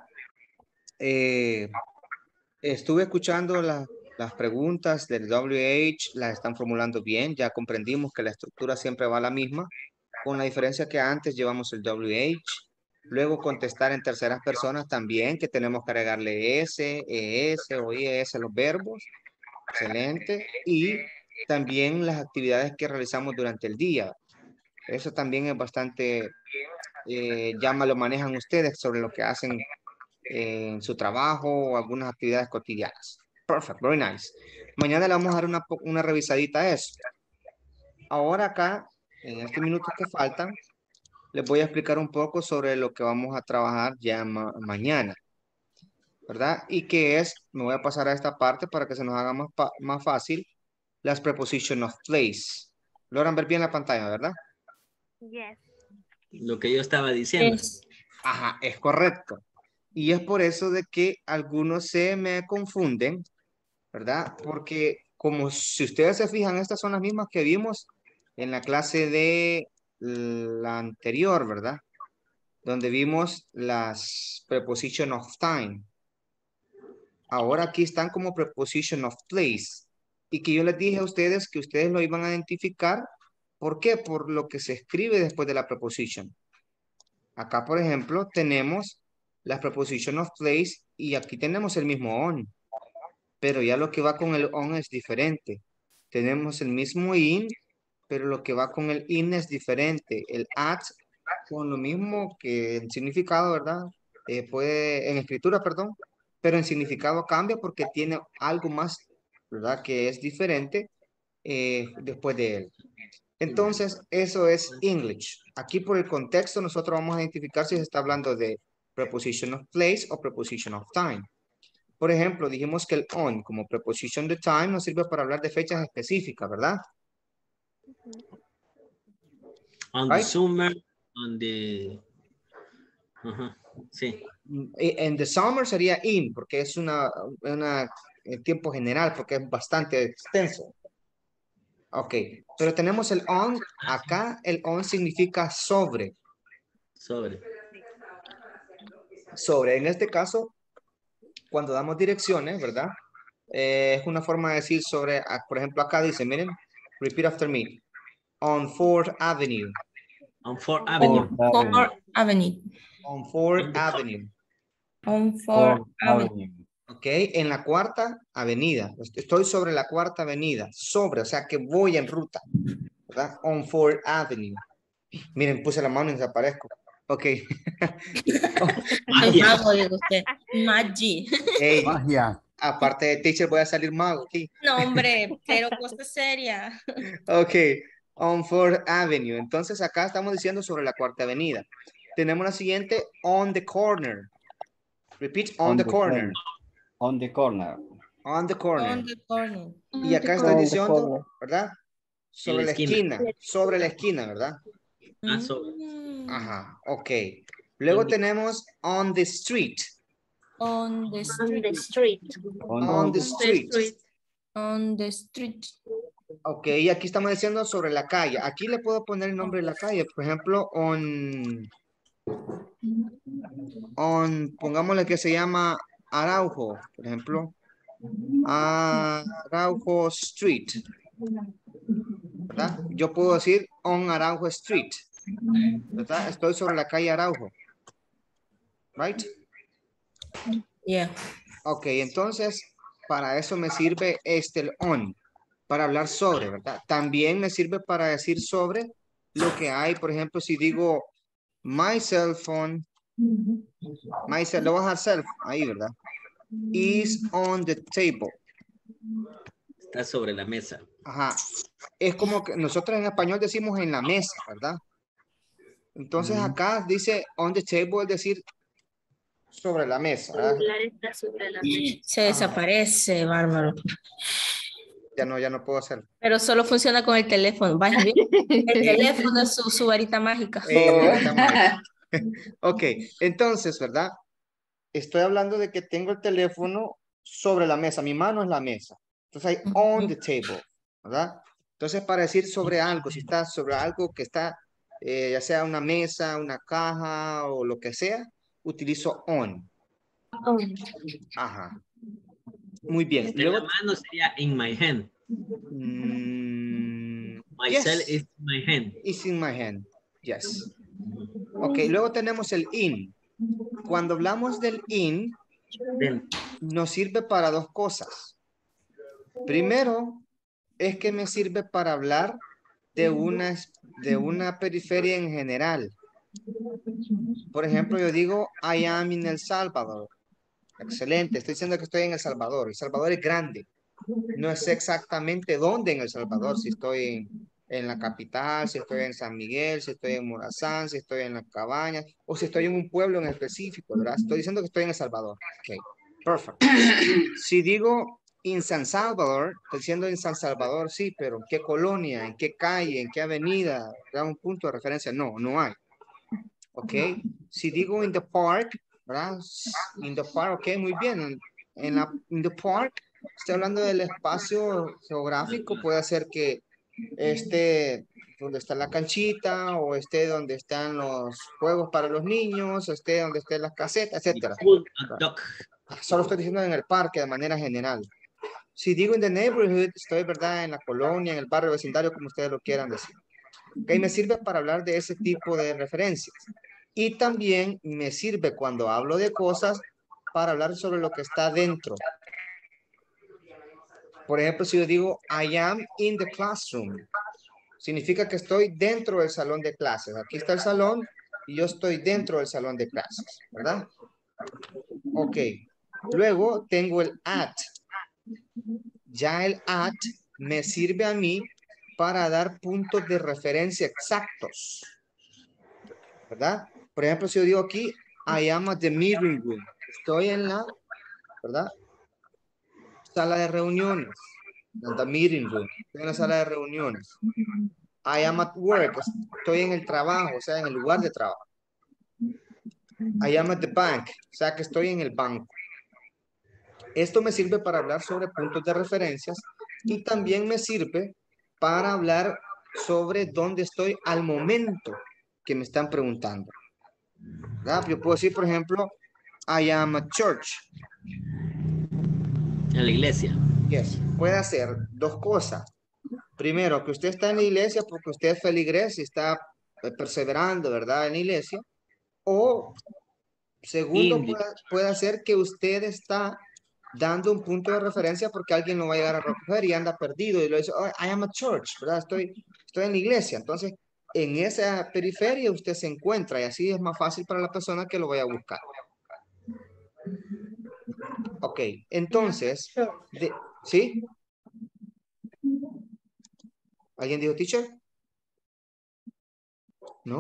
estuve escuchando las preguntas del WH, las están formulando bien, ya comprendimos que la estructura siempre va a la misma, con la diferencia que antes llevamos el WH, luego contestar en terceras personas también, que tenemos que agregarle S, ES o IES a los verbos, excelente, y también las actividades que realizamos durante el día. Eso también es bastante, ya lo manejan ustedes sobre lo que hacen en su trabajo o algunas actividades cotidianas. Perfect, very nice. Mañana le vamos a dar una revisadita a eso. Ahora acá, en estos minutos que faltan, les voy a explicar un poco sobre lo que vamos a trabajar ya mañana, ¿verdad? Y que es, me voy a pasar a esta parte para que se nos haga más fácil, las preposition of place. Logran ver bien la pantalla, ¿verdad? Yes. Lo que yo estaba diciendo. Ajá, es correcto. Y es por eso de que algunos se me confunden, ¿verdad? Porque como si ustedes se fijan, estas son las mismas que vimos en la clase de la anterior, ¿verdad? Donde vimos las preposition of time. Ahora aquí están como preposition of place. Y que yo les dije a ustedes que ustedes lo iban a identificar. ¿Por qué? Por lo que se escribe después de la preposition. Acá, por ejemplo, tenemos la preposition of place y aquí tenemos el mismo on. Pero ya lo que va con el on es diferente. Tenemos el mismo in, pero lo que va con el in es diferente. El at con lo mismo que en significado, ¿verdad? En escritura, perdón, pero en significado cambia porque tiene algo más, ¿verdad? Que es diferente después de él. Entonces, eso es English. Aquí por el contexto nosotros vamos a identificar si se está hablando de preposition of place o preposition of time. Por ejemplo, dijimos que el on como preposition de time nos sirve para hablar de fechas específicas, ¿verdad? On the summer, on the... Sí. En the summer sería in, porque es tiempo general, porque es bastante extenso. Ok, pero tenemos el on, acá el on significa sobre. Sobre. Sobre, en este caso, cuando damos direcciones, ¿verdad? Es una forma de decir sobre, por ejemplo, acá dice, miren, repeat after me. On 4th Avenue. On 4th Avenue. 4th Avenue. On 4th Avenue. On 4th Avenue. Ok, en la cuarta avenida. Estoy sobre la cuarta avenida. Sobre, o sea que voy en ruta. ¿Verdad? On 4th Avenue. Miren, puse la mano y desaparezco. Ok. Mago, digo usted. Magi. Hey, Magia. aparte de teacher, voy a salir mago aquí. No, hombre, pero cosa seria. Ok, on 4th Avenue. Entonces acá estamos diciendo sobre la cuarta avenida. Tenemos la siguiente, on the corner. Repeat, on the corner. On the corner. On the corner. On the corner. Y acá estoy diciendo, ¿verdad? Sobre la esquina. Sobre la esquina, ¿verdad? Ajá, ok. Luego tenemos on the street. On the street. On the street. On the street. Ok, y aquí estamos diciendo sobre la calle. Aquí le puedo poner el nombre de la calle. Por ejemplo, pongámosle que se llama Araujo, por ejemplo. Araujo Street. ¿Verdad? Yo puedo decir on Araujo Street. ¿Verdad? Estoy sobre la calle Araujo. Right? Yeah. Ok, entonces, para eso me sirve el on. para hablar sobre, ¿verdad? También me sirve para decir sobre lo que hay. Por ejemplo, si digo my cell phone, lo voy a dejar self ahí, ¿verdad? Is on the table. Está sobre la mesa. Ajá. Es como que nosotros en español decimos en la mesa, ¿verdad? Entonces acá dice on the table, es decir, sobre la mesa, ¿verdad? Está sobre la mesa. Se desaparece, bárbaro. Ya no puedo hacerlo. Pero solo funciona con el teléfono. Vaya, el teléfono es su varita mágica. Varita mágica. Ok, entonces, ¿verdad? Estoy hablando de que tengo el teléfono sobre la mesa. Mi mano es la mesa. Entonces hay on the table, ¿verdad? Entonces para decir sobre algo, si está sobre algo que está, ya sea una mesa, una caja o lo que sea, utilizo on. Ajá. Muy bien. En la mano sería in my hand. My cell is in my hand. Is in my hand. Yes. Ok, luego tenemos el in. Cuando hablamos del in, nos sirve para dos cosas. Primero, es que me sirve para hablar de una periferia en general. Por ejemplo, yo digo, I am in El Salvador. Excelente, estoy diciendo que estoy en El Salvador. El Salvador es grande. No sé exactamente dónde en El Salvador, si estoy en la capital, si estoy en San Miguel, si estoy en Morazán, si estoy en las cabañas, o si estoy en un pueblo en específico, ¿verdad? Estoy diciendo que estoy en El Salvador. Ok, perfecto. Si digo en San Salvador, estoy diciendo en San Salvador, sí, pero ¿en qué colonia, en qué calle, en qué avenida? ¿Da un punto de referencia? No hay. Ok, si digo in the park, ¿verdad? In the park, ok, muy bien. In the park, estoy hablando del espacio geográfico, puede ser que esté donde está la canchita, o esté donde están los juegos para los niños, esté donde estén las casetas, etcétera. Solo estoy diciendo en el parque de manera general. Si digo in the neighborhood, estoy, ¿verdad?, en la colonia, en el barrio, vecindario, como ustedes lo quieran decir. Ok, me sirve para hablar de ese tipo de referencias. Y también me sirve cuando hablo de cosas para hablar sobre lo que está dentro. Por ejemplo, si yo digo I am in the classroom, significa que estoy dentro del salón de clases. Aquí está el salón y yo estoy dentro del salón de clases, ¿verdad? Ok. Luego tengo el at. Ya el at me sirve a mí para dar puntos de referencia exactos, ¿verdad? Por ejemplo, si yo digo aquí, I am at the meeting room. Estoy en la, ¿verdad?, sala de reuniones. En the meeting room. Estoy en la sala de reuniones. I am at work. Estoy en el trabajo, o sea, en el lugar de trabajo. I am at the bank. O sea, que estoy en el banco. Esto me sirve para hablar sobre puntos de referencias y también me sirve para hablar sobre dónde estoy al momento que me están preguntando. ¿Verdad? Yo puedo decir, por ejemplo, I am at church. En la iglesia. Yes. Puede hacer dos cosas. Primero, que usted está en la iglesia porque usted es feligres y está perseverando, ¿verdad?, en la iglesia. O, segundo, puede hacer que usted está dando un punto de referencia porque alguien lo va a llegar a recoger y anda perdido y lo dice, oh, I am at church, ¿verdad? Estoy en la iglesia. Entonces, en esa periferia usted se encuentra y así es más fácil para la persona que lo vaya a buscar. Ok, entonces, ¿sí? ¿Alguien dijo teacher? ¿No?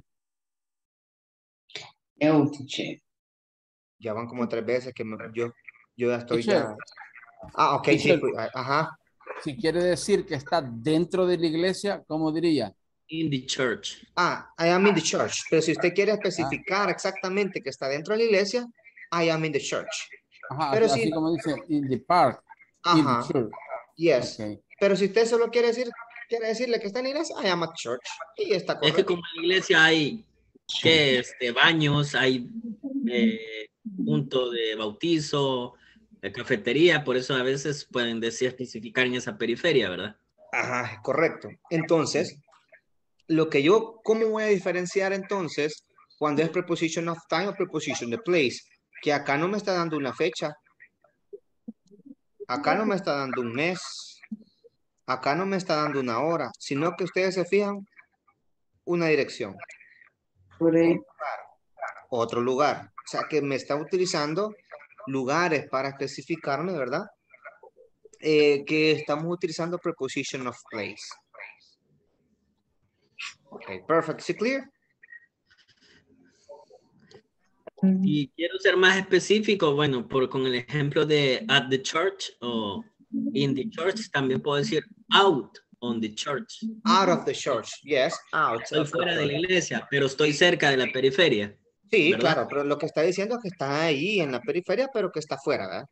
No, teacher. Ya van como 3 veces que yo ya estoy Teacher. ya. Ah, ok, Teacher, sí, pues, ajá. Si quiere decir que está dentro de la iglesia, ¿cómo diría? In the church. Ah, I am in the church. Pero si usted quiere especificar exactamente que está dentro de la iglesia, I am in the church. Ajá, Pero así si, como dice, in the park, in ajá, the church. yes. Okay. Pero si usted solo quiere decirle que está en la iglesia, I am at church. Y está Es correcto. que como en la iglesia hay baños, hay punto de bautizo, cafetería, por eso a veces pueden decir especificar en esa periferia, ¿verdad? Ajá, correcto. Entonces, ¿cómo voy a diferenciar entonces cuando es preposition of time o preposition of place? Que acá no me está dando una fecha. Acá no me está dando un mes. acá no me está dando una hora, sino que ustedes se fijan una dirección. Otro lugar. O sea, que me está utilizando lugares para especificarme, ¿verdad? Que estamos utilizando preposition of place. Okay, perfect. ¿Sí clear? Y quiero ser más específico, bueno, con el ejemplo de at the church o in the church, también puedo decir out on the church. Out of the church, yes, out. Estoy fuera de la iglesia, pero estoy cerca de la periferia. Sí, ¿verdad? claro, pero lo que está diciendo es que está ahí en la periferia, pero que está fuera, ¿verdad?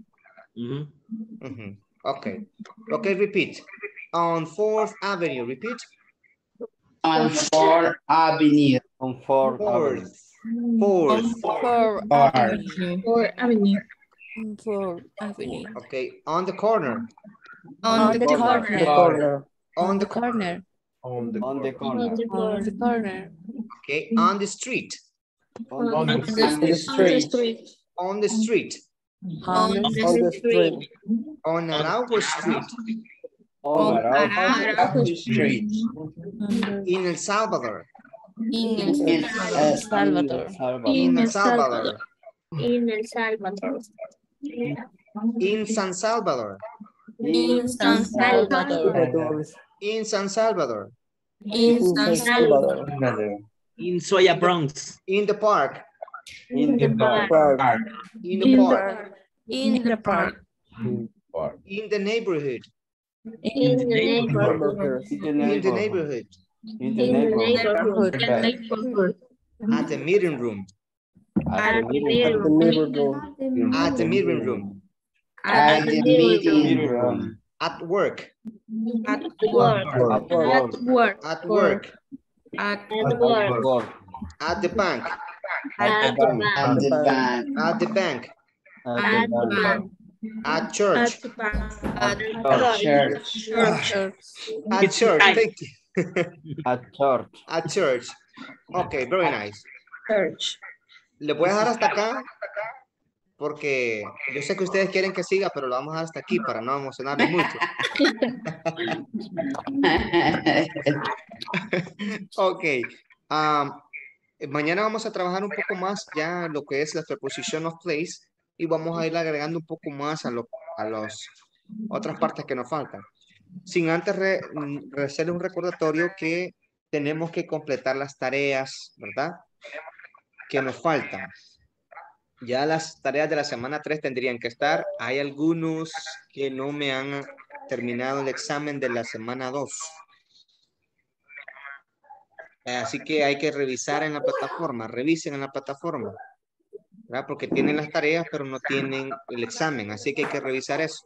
Okay. Okay, repeat. On 4th Avenue, repeat. On 4th Avenue. On 4th Avenue. 4th Avenue. Okay, on the corner. On the corner. On the corner. On the corner. Okay, on the street. On the street. On the street. On the street. On Araujo Street. On Araujo Street. In El Salvador. In El Salvador. In El Salvador. In El Salvador. In San Salvador. In San Salvador. In San Salvador. In San Salvador. In Soya Bronx. In the park. In the park. In the park. In the park. In the neighborhood. In the neighborhood. In the neighborhood. In the neighborhood. At the meeting room. At the meeting room. At the meeting room. At the meeting room. At work. At work. At work. At work. At work. At the bank. At the bank. At the bank. At the bank. At the bank. At church. At Church. At church. Thank you. At church. At church. Okay, very nice. church. Le voy a dejar hasta acá porque yo sé que ustedes quieren que siga, pero lo vamos a dejar hasta aquí para no emocionarme mucho. Ok. Mañana vamos a trabajar un poco más ya lo que es la preposition of place y vamos a ir agregando un poco más a las otras partes que nos faltan. Sin antes hacerle un recordatorio que tenemos que completar las tareas, ¿verdad? Que nos faltan. Ya las tareas de la semana 3 tendrían que estar. Hay algunos que no me han terminado el examen de la semana 2. Así que hay que revisar en la plataforma. Revisen en la plataforma, ¿verdad? Porque tienen las tareas, pero no tienen el examen. Así que hay que revisar eso.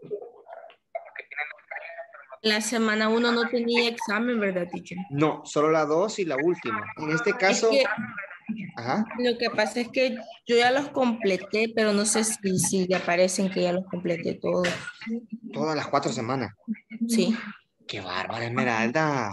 La semana 1 no tenía examen, ¿verdad, teacher? No, solo la 2 y la última. En este caso... Es que, ajá. lo que pasa es que yo ya los completé, pero no sé si ya aparecen que ya los completé todos. Todas las 4 semanas. Sí. ¡Qué bárbara, Esmeralda!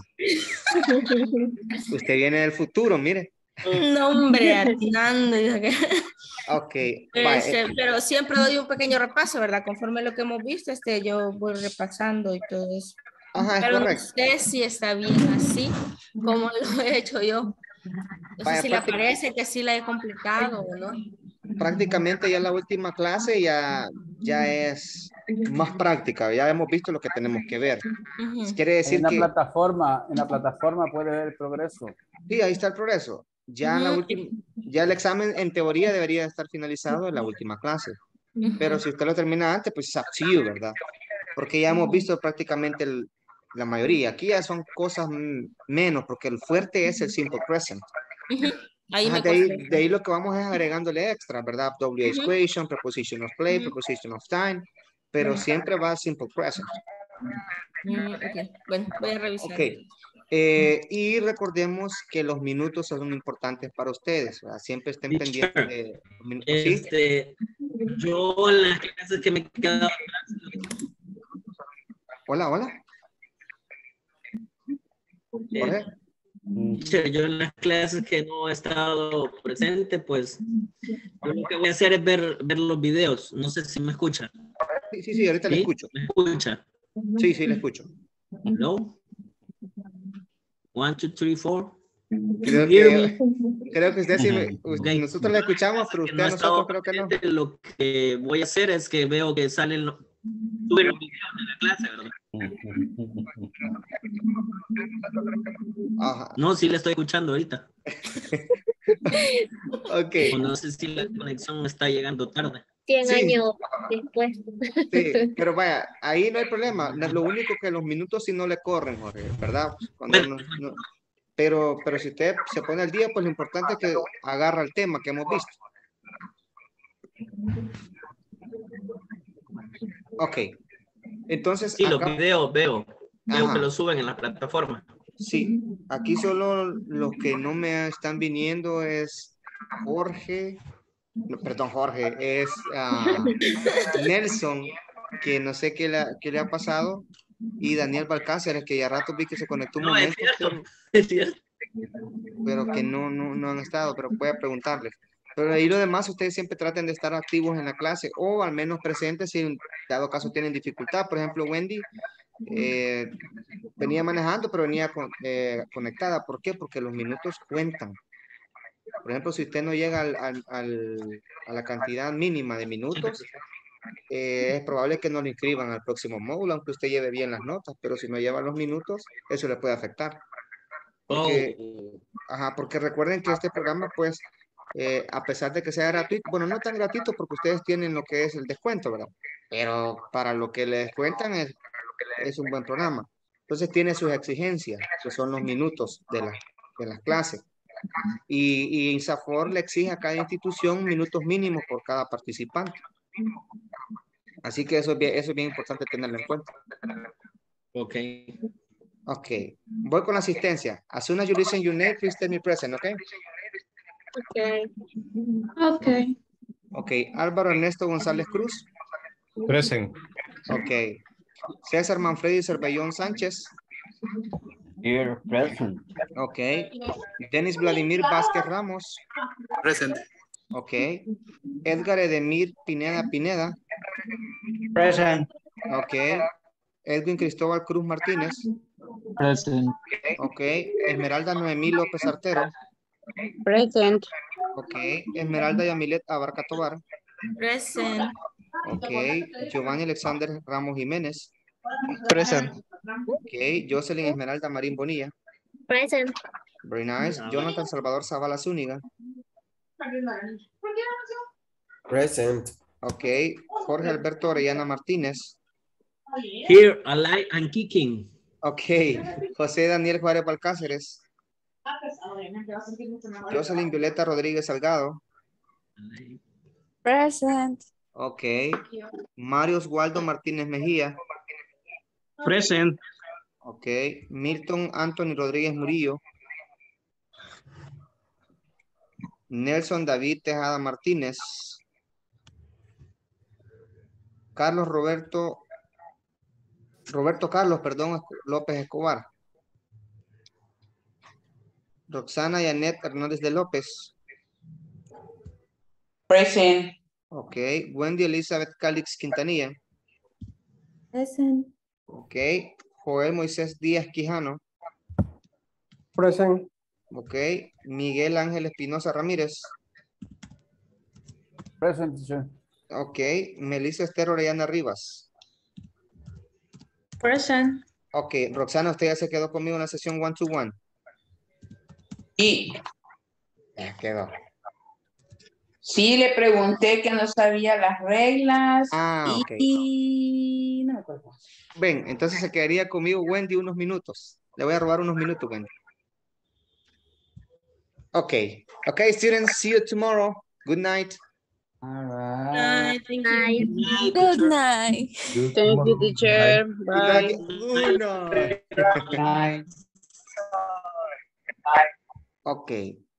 Usted viene del futuro, mire. No, hombre, atinando. Ok. Pero siempre doy un pequeño repaso, ¿verdad? Conforme lo que hemos visto, yo voy repasando y todo eso. Ajá, es pero correcto. No sé si está bien así, como lo he hecho yo. No sé si le parece que sí la he completado o no. Prácticamente ya la última clase ya es más práctica. Ya hemos visto lo que tenemos que ver. Quiere decir en la plataforma puede ver el progreso. Sí, ahí está el progreso. Ya, ya el examen en teoría debería estar finalizado en la última clase. Pero si usted lo termina antes, pues es up to you, ¿verdad? Porque ya hemos visto prácticamente la mayoría. Aquí ya son cosas menos, porque el fuerte es el simple present. De ahí lo que vamos es agregándole extra, ¿verdad? WH question, preposition of play, preposition of time, pero siempre va simple present. Okay. Bueno, voy a revisar. Okay. Y recordemos que los minutos son importantes para ustedes, ¿verdad? Siempre estén pendientes de los minutos. ¿Sí? Yo en las clases que me he quedado Hola. Yo en las clases que no he estado presente, pues yo lo que voy a hacer es ver los videos. No sé si me escuchan. Sí, ahorita le escucho. ¿Me escucha? Sí, le escucho. Hello? 1, 2, 3, 4. Creo Hear que, me? creo que usted sí, Ok. nosotros le escuchamos, pero Que usted no a ha estado nosotros creo que no. presente, lo que voy a hacer es que veo que suben los videos de la clase, ¿verdad? Ajá. No, sí le estoy escuchando ahorita. Ok. O no sé si la conexión está llegando tarde. 100 Sí. años después. Sí, pero vaya, ahí no hay problema. Lo único que los minutos sí no le corren, Jorge, ¿verdad? Cuando pero si usted se pone al día, pues lo importante es que agarra el tema que hemos visto. Ok. Entonces, Sí, los acá, videos veo Ajá. que los suben en la plataforma. Sí, aquí solo los que no me están viniendo es Jorge, no, perdón, Jorge, es Nelson, que no sé qué le ha pasado, y Daniel Balcáceres, que ya rato vi que se conectó un No, momento, es cierto. pero que no han estado, pero voy a preguntarles. Pero ahí lo demás, ustedes siempre traten de estar activos en la clase, o al menos presentes si en dado caso tienen dificultad. Por ejemplo, Wendy venía manejando, pero venía conectada. ¿Por qué? Porque los minutos cuentan. Por ejemplo, si usted no llega a la cantidad mínima de minutos, es probable que no lo inscriban al próximo módulo, aunque usted lleve bien las notas, pero si no lleva los minutos, eso le puede afectar. Porque, porque recuerden que este programa, pues, a pesar de que sea gratuito, bueno, no tan gratuito porque ustedes tienen lo que es el descuento, ¿verdad? Pero para lo que le descuentan es un buen programa. Entonces tiene sus exigencias, que son los minutos de las clases. Y INSAFOR le exige a cada institución minutos mínimos por cada participante. Así que eso es bien importante tenerlo en cuenta. Ok. Ok. Voy con la asistencia. As soon as you listen your name, please tell me present, ok? Ok. Ok. Álvaro Ernesto González Cruz. Present. Ok. César Manfredi Cervellón Sánchez. Here, present. Ok. Denis Vladimir Vázquez Ramos. Present. Ok. Edgar Edemir Pineda. Present. Ok. Edwin Cristóbal Cruz Martínez. Present. Ok. Esmeralda Noemí López Artero. Present. Ok. Esmeralda Yamilet Abarca Tobar. Present. Ok. Giovanni Alexander Ramos Jiménez. Present. Ok. Jocelyn Esmeralda Marín Bonilla. Present. Very nice. Jonathan Salvador Zavala Zúñiga. Present. Ok. Jorge Alberto Orellana Martínez. Here, alive and kicking. Ok. José Daniel Juárez Balcáceres. Jocelyn Violeta Rodríguez Salgado. Present. Ok. Mario Oswaldo Martínez Mejía. Present. Ok. Milton Anthony Rodríguez Murillo. Nelson David Tejada Martínez. Roberto Carlos, perdón, López Escobar. Roxana Yanet Hernández de López. Present. Ok. Wendy Elizabeth Calix Quintanilla. Present. Ok. Joel Moisés Díaz Quijano. Present. Ok. Miguel Ángel Espinosa Ramírez. Present, sir. Ok. Melissa Esther Orellana Rivas. Present. Ok. Roxana, usted ya se quedó conmigo en la sesión one-to-one. Y Ya quedó. sí le pregunté que no sabía las reglas Ok. y no me acuerdo. Ven, entonces se quedaría conmigo Wendy unos minutos. Le voy a robar unos minutos, Wendy. Ok. Ok, students, see you tomorrow. Good night. All right. Thank you. Good night. Thank you, teacher. Bye. Good night. Night. Ok.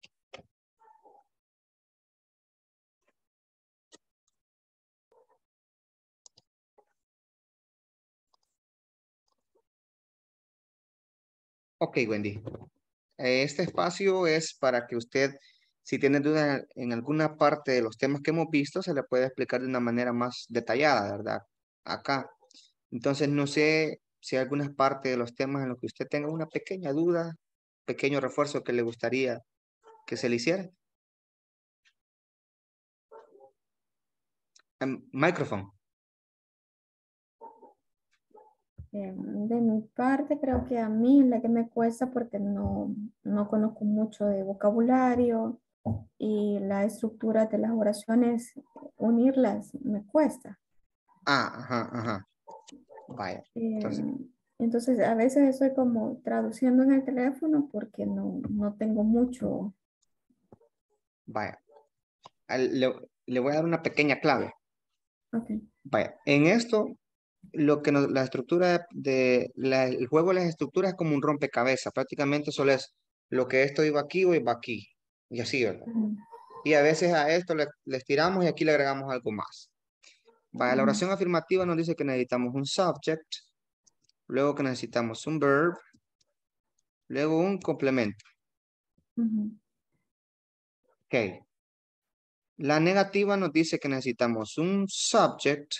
Ok, Wendy. Este espacio es para que usted, si tiene dudas en alguna parte de los temas que hemos visto, se le puede explicar de una manera más detallada, ¿verdad? Acá. Entonces, no sé si hay algunas partes de los temas en los que usted tenga una pequeña duda, pequeño refuerzo que le gustaría que se le hiciera. Microphone. De mi parte, creo que a mí es la que me cuesta porque no conozco mucho de vocabulario y la estructura de las oraciones, unirlas me cuesta. Ajá. Vaya. Entonces, a veces estoy como traduciendo en el teléfono porque no tengo mucho. Vaya. Le voy a dar una pequeña clave. Ok. Vaya. En esto, lo que la estructura el juego de las estructuras es como un rompecabezas. Prácticamente solo es lo que esto iba aquí o iba aquí. Y así, ¿verdad? Y a veces a esto le estiramos y aquí le agregamos algo más. Vaya, la oración afirmativa nos dice que necesitamos un subject, luego que necesitamos un verb, luego un complemento. Ok. La negativa nos dice que necesitamos un subject,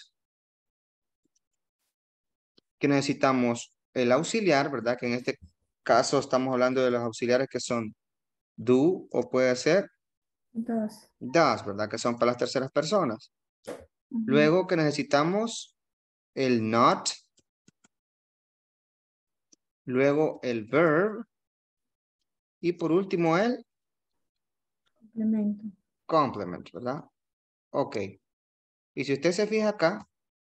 que necesitamos el auxiliar, ¿verdad? Que en este caso estamos hablando de los auxiliares que son do o puede ser does, ¿verdad? Que son para las terceras personas. Luego que necesitamos el not, luego el verb y por último el complement, ¿verdad? Ok. Y si usted se fija acá,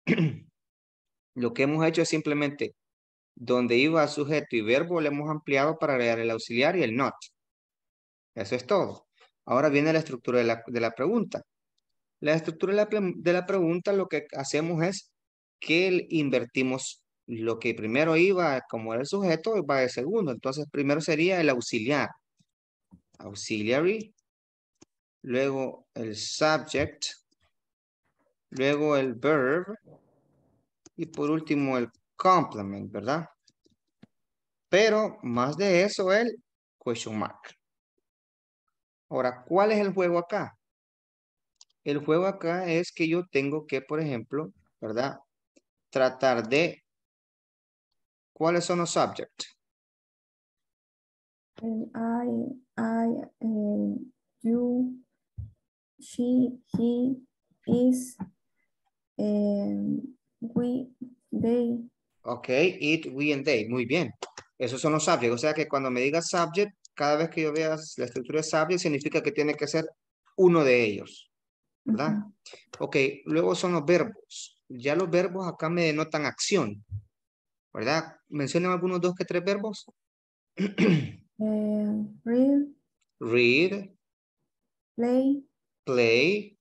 lo que hemos hecho es simplemente donde iba sujeto y verbo le hemos ampliado para agregar el auxiliar y el not. Eso es todo. Ahora viene la estructura de la pregunta. La estructura de la pregunta lo que hacemos es que invertimos lo que primero iba como era el sujeto, va de segundo. Entonces primero sería el auxiliar. Auxiliary. Luego el subject. Luego el verb. Y por último el complement, ¿verdad? Pero más de eso el question mark. Ahora, ¿cuál es el juego acá? El juego acá es que yo tengo que, por ejemplo, ¿verdad? Tratar de... ¿Cuáles son los subjects? You, she, he, is, we, they. Ok, it, we, and they. Muy bien. Esos son los subjects. O sea que cuando me diga subject, cada vez que yo vea la estructura de subject, significa que tiene que ser uno de ellos. ¿Verdad? Ok, luego son los verbos. Ya los verbos acá me denotan acción. ¿Verdad? Mencionen algunos 2 que 3 verbos. Read. Read. Play. Play.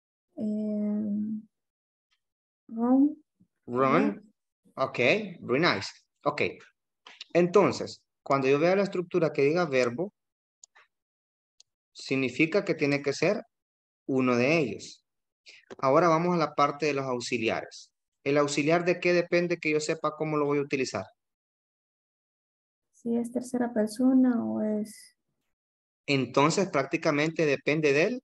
Run. Run. Ok, very nice. Ok. Entonces, cuando yo vea la estructura que diga verbo, significa que tiene que ser uno de ellos. Ahora vamos a la parte de los auxiliares. ¿El auxiliar de qué depende que yo sepa cómo lo voy a utilizar? Si es tercera persona o es... Entonces prácticamente depende del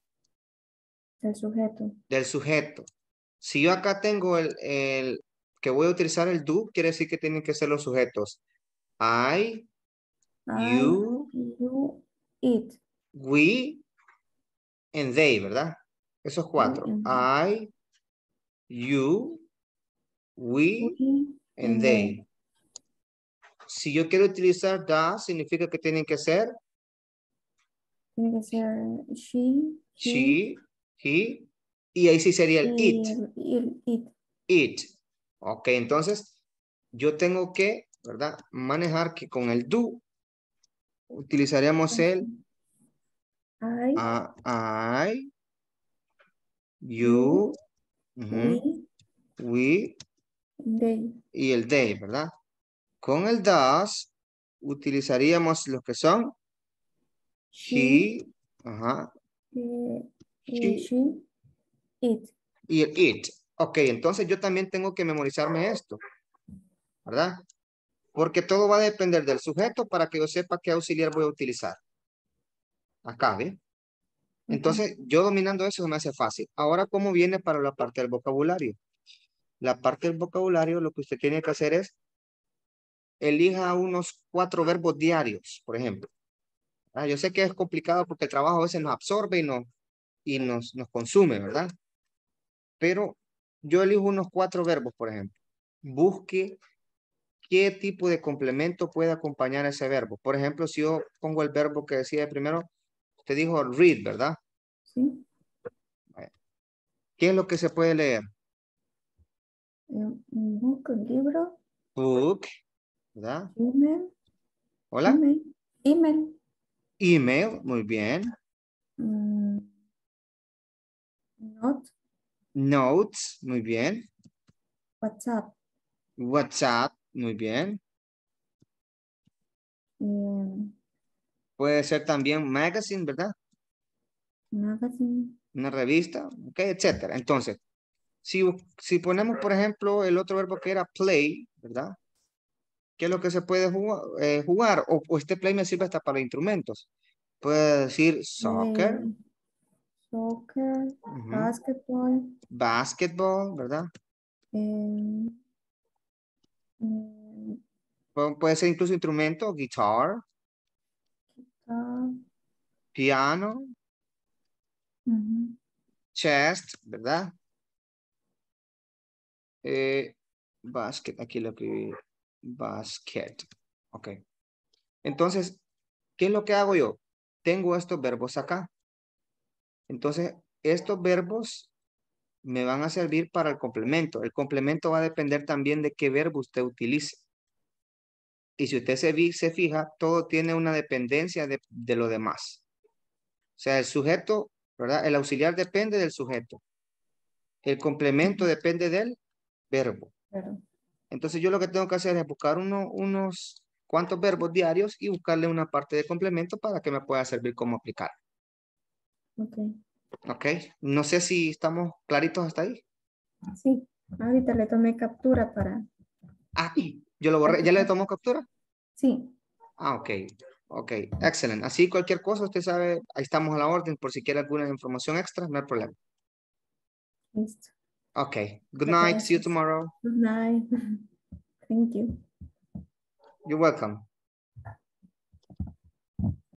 sujeto. Del sujeto. Si yo acá tengo que voy a utilizar el do, quiere decir que tienen que ser los sujetos. I, you, it. We, and they, ¿verdad? Esos 4. I, you, we, and they. Si yo quiero utilizar does, significa que tienen que ser tiene que ser she, he, y ahí sí sería el it. It. Ok, entonces yo tengo que, ¿verdad? Manejar que con el do utilizaríamos el I, you, we, they. Y el they, ¿verdad? Con el does utilizaríamos los que son she, she, it. Y el it. Ok, entonces yo también tengo que memorizarme esto, ¿verdad? Porque todo va a depender del sujeto para que yo sepa qué auxiliar voy a utilizar. Acá, ¿ve? Entonces, yo dominando eso me hace fácil. Ahora, ¿cómo viene para la parte del vocabulario? La parte del vocabulario, lo que usted tiene que hacer es elija unos 4 verbos diarios, por ejemplo. Yo sé que es complicado porque el trabajo a veces nos absorbe y nos consume, ¿verdad? Pero yo elijo unos 4 verbos, por ejemplo. Busque qué tipo de complemento puede acompañar ese verbo. Por ejemplo, si yo pongo el verbo que decía primero, usted dijo read, ¿verdad? Sí. ¿Qué es lo que se puede leer? Un book, un libro. Book, ¿verdad? Email. Hola. Email. Email. Email, muy bien. Note. Notes, muy bien. WhatsApp. WhatsApp, muy bien. em, Puede ser también magazine, ¿verdad? Magazine. Una revista, ok, etcétera. Entonces, si ponemos, por ejemplo, el otro verbo que era play, ¿verdad? ¿Qué es lo que se puede jugar? O este play me sirve hasta para instrumentos. Puede decir soccer. Soccer. Ujú. Basketball. Basketball, ¿verdad? em, em, Puede ser incluso instrumento, guitar, piano, ujú. chest, ¿verdad? Basket, aquí lo escribí. Basket. Ok. Entonces, ¿qué es lo que hago yo? Tengo estos verbos acá. Entonces, estos verbos me van a servir para el complemento. El complemento va a depender también de qué verbo usted utilice. Y si usted se fija, todo tiene una dependencia de lo demás. O sea, el sujeto, ¿verdad? El auxiliar depende del sujeto. El complemento depende del verbo. Pero, Entonces yo lo que tengo que hacer es buscar unos cuantos verbos diarios y buscarle una parte de complemento para que me pueda servir como aplicar. ok. ¿Ok? No sé si estamos claritos hasta ahí. Sí, ahorita le tomé captura para... Ah, yo lo borré. ¿Ya le tomó captura? Sí. Ah, ok. Ok, excelente. Así cualquier cosa, usted sabe, ahí estamos a la orden. Por si quiere alguna información extra, no hay problema. Listo. Ok. Good night. See you Gracias. tomorrow. Good night. Thank you. You're welcome.